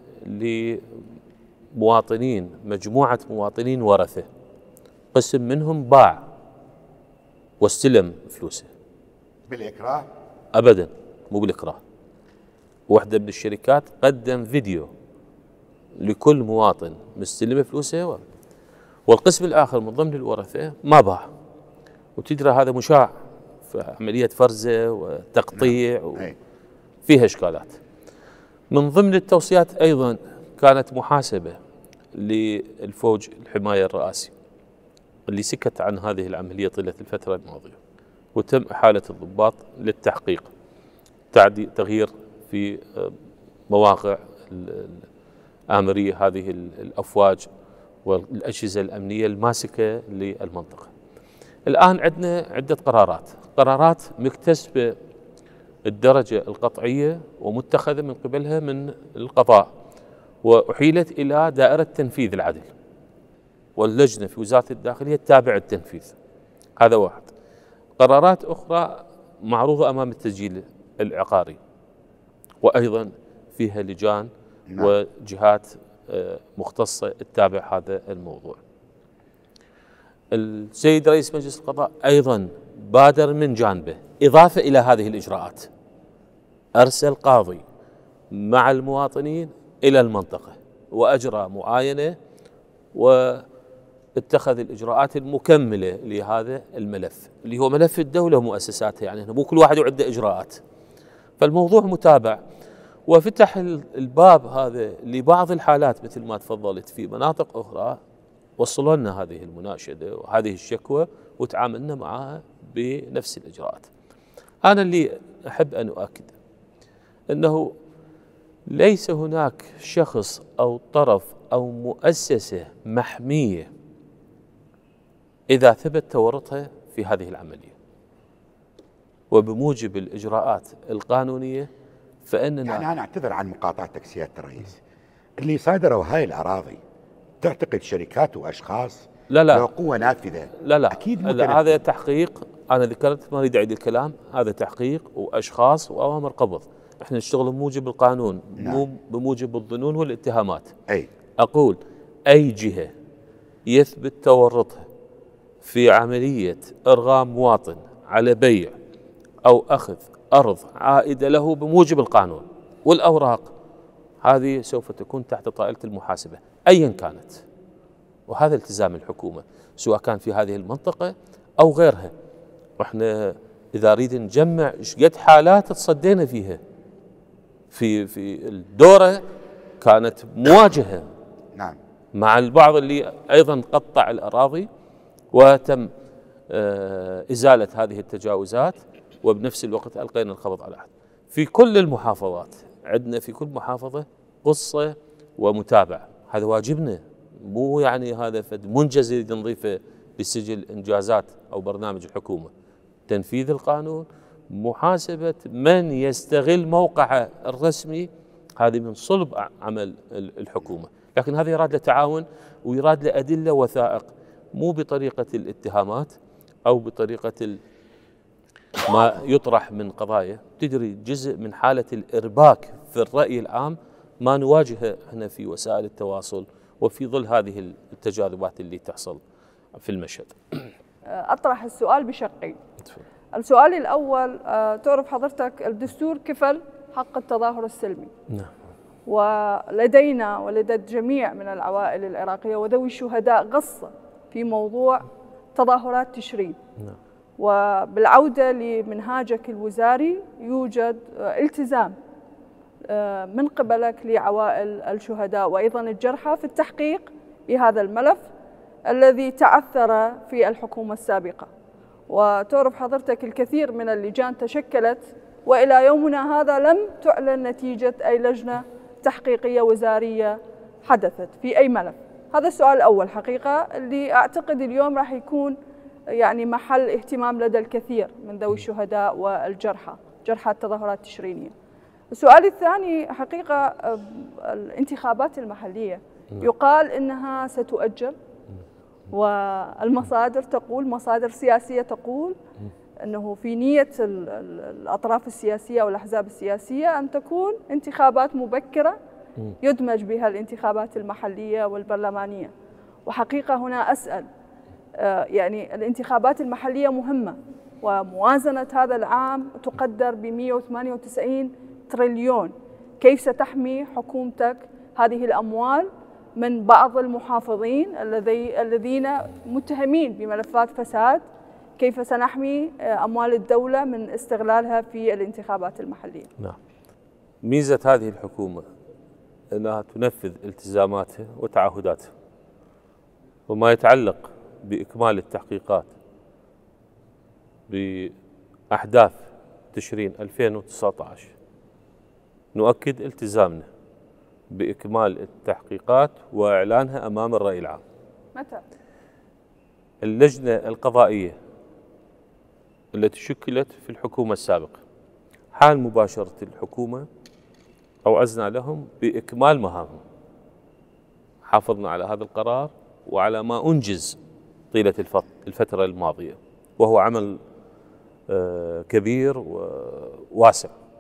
Speaker 2: لمواطنين، مجموعة مواطنين ورثة. قسم منهم باع واستلم فلوسه
Speaker 8: بالإكراه؟
Speaker 2: أبدا مو بالإكراه. واحدة من الشركات قدم فيديو لكل مواطن مستلم فلوسه، والقسم الآخر من ضمن الورثة ما باع، وتدرى هذا مشاع في عملية فرزة وتقطيع وفيها إشكالات. من ضمن التوصيات أيضا كانت محاسبة للفوج الحماية الرئاسي اللي سكت عن هذه العملية طيلة الفترة الماضية، وتم إحالة الضباط للتحقيق، تغيير في مواقع الآمرية هذه الأفواج والأجهزة الأمنية الماسكة للمنطقة. الآن عندنا عدة قرارات، قرارات مكتسبة الدرجة القطعية ومتخذة من قبلها من القضاء، وأحيلت إلى دائرة تنفيذ العدل، واللجنة في وزارة الداخلية تتابع التنفيذ. هذا واحد. قرارات أخرى معروضة أمام التسجيل العقاري، وأيضا فيها لجان نعم. وجهات مختصة تتابع هذا الموضوع. السيد رئيس مجلس القضاء أيضا بادر من جانبه إضافة إلى هذه الإجراءات، أرسل قاضي مع المواطنين إلى المنطقة وأجرى معاينة واتخذ الإجراءات المكملة لهذا الملف اللي هو ملف الدولة ومؤسساتها، يعني مو كل واحد عنده إجراءات، فالموضوع متابع. وفتح الباب هذا لبعض الحالات مثل ما تفضلت في مناطق أخرى وصلوا لنا هذه المناشدة وهذه الشكوى وتعاملنا معها بنفس الإجراءات. أنا اللي أحب أن أؤكد أنه ليس هناك شخص أو طرف أو مؤسسة محمية إذا ثبت تورطها في هذه العملية، وبموجب الإجراءات القانونية فإننا
Speaker 8: يعني أنا أعتذر عن مقاطعتك سيادة الرئيس، اللي صادروا هاي الأراضي تعتقد شركات وأشخاص
Speaker 2: لا لا
Speaker 8: قوة نافذة؟
Speaker 2: لا لا
Speaker 8: أكيد
Speaker 2: لا، هذا تحقيق، أنا ذكرت ما أريد أعيد الكلام، هذا تحقيق وأشخاص وأوامر قبض، احنا نشتغل بموجب القانون نعم. مو بموجب الظنون والاتهامات.
Speaker 8: أي
Speaker 2: أقول أي جهة يثبت تورطها في عملية إرغام مواطن على بيع أو أخذ أرض عائدة له بموجب القانون والأوراق، هذه سوف تكون تحت طائلة المحاسبة أيا كانت، وهذا التزام الحكومة سواء كان في هذه المنطقة أو غيرها. وإحنا إذا نريد نجمع إيش قد حالات تصدينا فيها في في الدورة كانت مواجهة
Speaker 8: نعم
Speaker 2: مع البعض اللي أيضا قطع الأراضي وتم إزالة هذه التجاوزات، وبنفس الوقت ألقينا القبض على أحد. في كل المحافظات عندنا في كل محافظة قصة ومتابعة، هذا واجبنا، مو يعني هذا فد منجز نضيفه بسجل إنجازات أو برنامج الحكومة. تنفيذ القانون، محاسبة من يستغل موقعه الرسمي، هذه من صلب عمل الحكومة. لكن هذا يراد له تعاون ويراد له أدلة وثائق، مو بطريقة الاتهامات أو بطريقة ما يطرح من قضايا تدري جزء من حالة الإرباك في الرأي العام ما نواجهه احنا في وسائل التواصل وفي ظل هذه التجاذبات اللي تحصل في المشهد.
Speaker 5: أطرح السؤال بشقين. السؤال الأول، تعرف حضرتك الدستور كفل حق التظاهر السلمي.
Speaker 2: نعم.
Speaker 5: ولدينا ولدى الجميع من العوائل العراقية وذوي الشهداء غصة في موضوع تظاهرات تشرين.
Speaker 2: نعم.
Speaker 5: وبالعودة لمنهاجك الوزاري يوجد التزام من قبلك لعوائل الشهداء وأيضا الجرحى في التحقيق بهذا الملف الذي تعثر في الحكومة السابقة. وتعرف حضرتك الكثير من اللجان تشكلت وإلى يومنا هذا لم تعلن نتيجة أي لجنة تحقيقية وزارية حدثت في أي ملف. هذا السؤال الأول حقيقة اللي أعتقد اليوم راح يكون يعني محل اهتمام لدى الكثير من ذوي الشهداء والجرحى، جرحى التظاهرات التشرينية. السؤال الثاني حقيقة الانتخابات المحلية يقال إنها ستؤجل، والمصادر تقول، مصادر سياسية تقول أنه في نية الأطراف السياسية والأحزاب السياسية أن تكون انتخابات مبكرة يدمج بها الانتخابات المحلية والبرلمانية. وحقيقة هنا أسأل، يعني الانتخابات المحلية مهمة وموازنة هذا العام تقدر ب مئة وثمانية وتسعين تريليون، كيف ستحمي حكومتك هذه الأموال من بعض المحافظين الذين متهمين بملفات فساد؟ كيف سنحمي أموال الدولة من استغلالها في الانتخابات المحلية؟
Speaker 2: نعم. ميزة هذه الحكومة أنها تنفذ التزاماتها وتعهداتها، وما يتعلق بإكمال التحقيقات بأحداث تشرين ألفين وتسعة عشر نؤكد التزامنا بإكمال التحقيقات وإعلانها أمام الرأي العام.
Speaker 5: متى؟
Speaker 2: اللجنة القضائية التي شكلت في الحكومة السابقة حال مباشرة الحكومة أوعزنا لهم بإكمال مهامهم، حافظنا على هذا القرار وعلى ما أنجز طيلة الفترة الماضية، وهو عمل كبير وواسع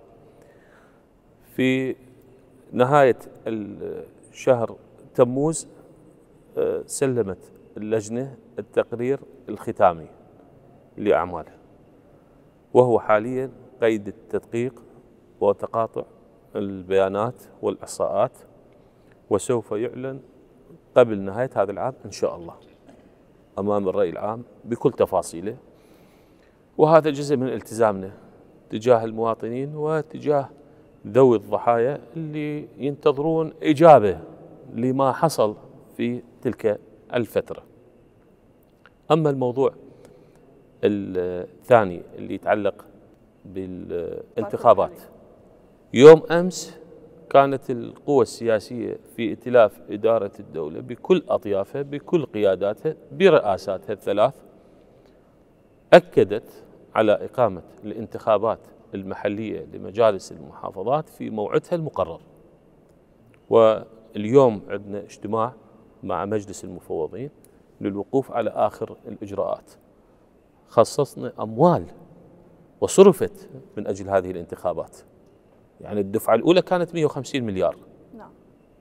Speaker 2: في نهاية الشهر تموز سلمت اللجنة التقرير الختامي لأعمالها، وهو حاليا قيد التدقيق وتقاطع البيانات والإحصاءات، وسوف يعلن قبل نهاية هذا العام إن شاء الله أمام الرأي العام بكل تفاصيله. وهذا جزء من التزامنا تجاه المواطنين وتجاه ذوي الضحايا اللي ينتظرون إجابة لما حصل في تلك الفترة. أما الموضوع الثاني اللي يتعلق بالانتخابات، يوم أمس كانت القوى السياسية في ائتلاف إدارة الدولة بكل أطيافها بكل قياداتها برئاساتها الثلاث أكدت على إقامة الانتخابات المحلية لمجالس المحافظات في موعدها المقرر. واليوم عندنا اجتماع مع مجلس المفوضين للوقوف على آخر الإجراءات. خصصنا أموال وصرفت من أجل هذه الانتخابات، يعني الدفعة الأولى كانت مئة وخمسين مليار
Speaker 5: نعم.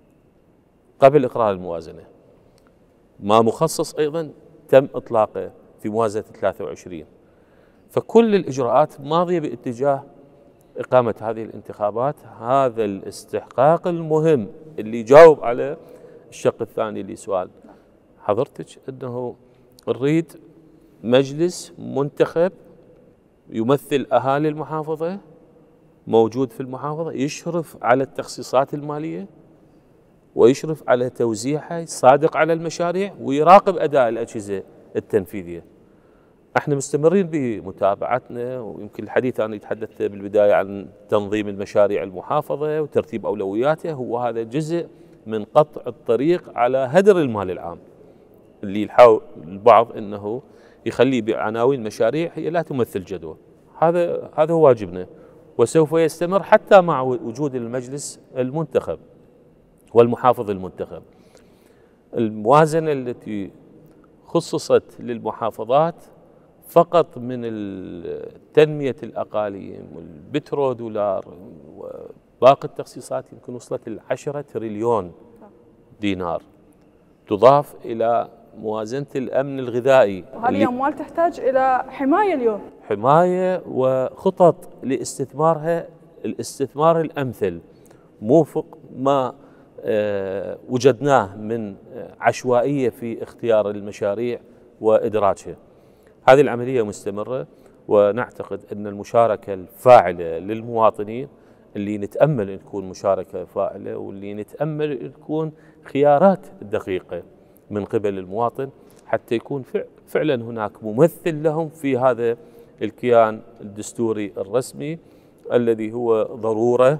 Speaker 2: قبل إقرار الموازنة. ما مخصص أيضا تم إطلاقه في موازنة ثلاثة وعشرين. فكل الإجراءات ماضية باتجاه إقامة هذه الانتخابات. هذا الاستحقاق المهم اللي يجاوب على الشق الثاني لسؤال حضرتك، أنه نريد مجلس منتخب يمثل أهالي المحافظة، موجود في المحافظة، يشرف على التخصيصات المالية ويشرف على توزيعها، صادق على المشاريع ويراقب أداء الأجهزة التنفيذية. احنا مستمرين بمتابعتنا، ويمكن الحديث أنا تحدثت بالبداية عن تنظيم المشاريع المحافظة وترتيب أولوياتها، هو هذا جزء من قطع الطريق على هدر المال العام اللي يحاول البعض أنه يخليه بعناوين مشاريع هي لا تمثل جدوى. هذا هذا هو واجبنا، وسوف يستمر حتى مع وجود المجلس المنتخب والمحافظ المنتخب. الموازنة التي خصصت للمحافظات فقط من تنمية الأقاليم والبترو دولار وباقي التخصيصات يمكن وصلت العشرة تريليون دينار، تضاف إلى موازنة الأمن الغذائي.
Speaker 5: وهذه أموال تحتاج إلى حماية اليوم،
Speaker 2: حماية وخطط لاستثمارها الاستثمار الأمثل، موفق ما أه وجدناه من عشوائية في اختيار المشاريع وإدراجها. هذه العملية مستمرة، ونعتقد أن المشاركة الفاعلة للمواطنين اللي نتأمل أن تكون مشاركة فاعلة، واللي نتأمل أن تكون خيارات دقيقة من قبل المواطن، حتى يكون فعلا هناك ممثل لهم في هذا الكيان الدستوري الرسمي الذي هو ضرورة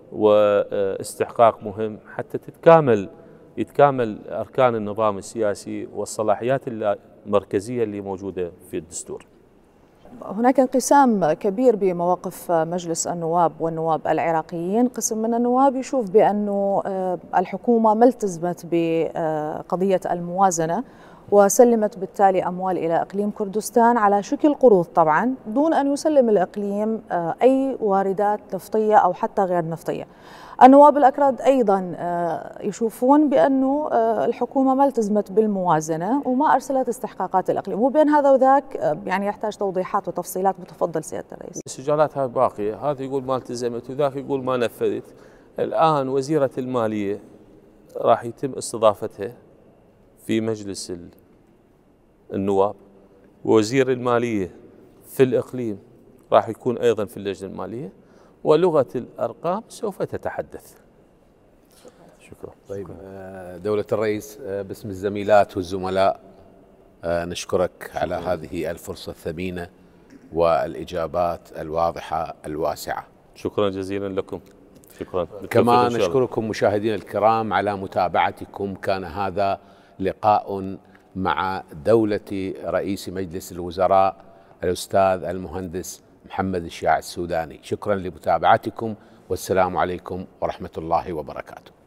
Speaker 2: واستحقاق مهم حتى تتكامل يتكامل أركان النظام السياسي والصلاحيات المركزية اللي موجودة في الدستور.
Speaker 4: هناك انقسام كبير بمواقف مجلس النواب والنواب العراقيين. قسم من النواب يشوف بأنه الحكومة ما التزمت بقضية الموازنة وسلمت بالتالي أموال إلى إقليم كردستان على شكل قروض طبعا، دون أن يسلم الإقليم أي واردات نفطية أو حتى غير نفطية. النواب الأكراد أيضا يشوفون بأنه الحكومة ما التزمت بالموازنة وما أرسلت استحقاقات الإقليم، وبين هذا وذاك يعني يحتاج توضيحات وتفصيلات. متفضل سيادة الرئيس.
Speaker 2: السجالات هاي باقية، هذا يقول ما التزمت وذاك يقول ما نفذت. الآن وزيرة المالية راح يتم استضافتها في مجلس النواب، ووزير المالية في الإقليم راح يكون أيضا في اللجنة المالية، ولغة الأرقام سوف تتحدث.
Speaker 1: شكرا. طيب دولة الرئيس، باسم الزميلات والزملاء نشكرك على هذه الفرصة الثمينة والإجابات الواضحة الواسعة.
Speaker 2: شكرا جزيلا لكم. شكرا.
Speaker 1: كما نشكركم مشاهدينا الكرام على متابعتكم. كان هذا لقاء مع دولة رئيس مجلس الوزراء الأستاذ المهندس محمد الشياع السوداني. شكرا لمتابعتكم، والسلام عليكم ورحمة الله وبركاته.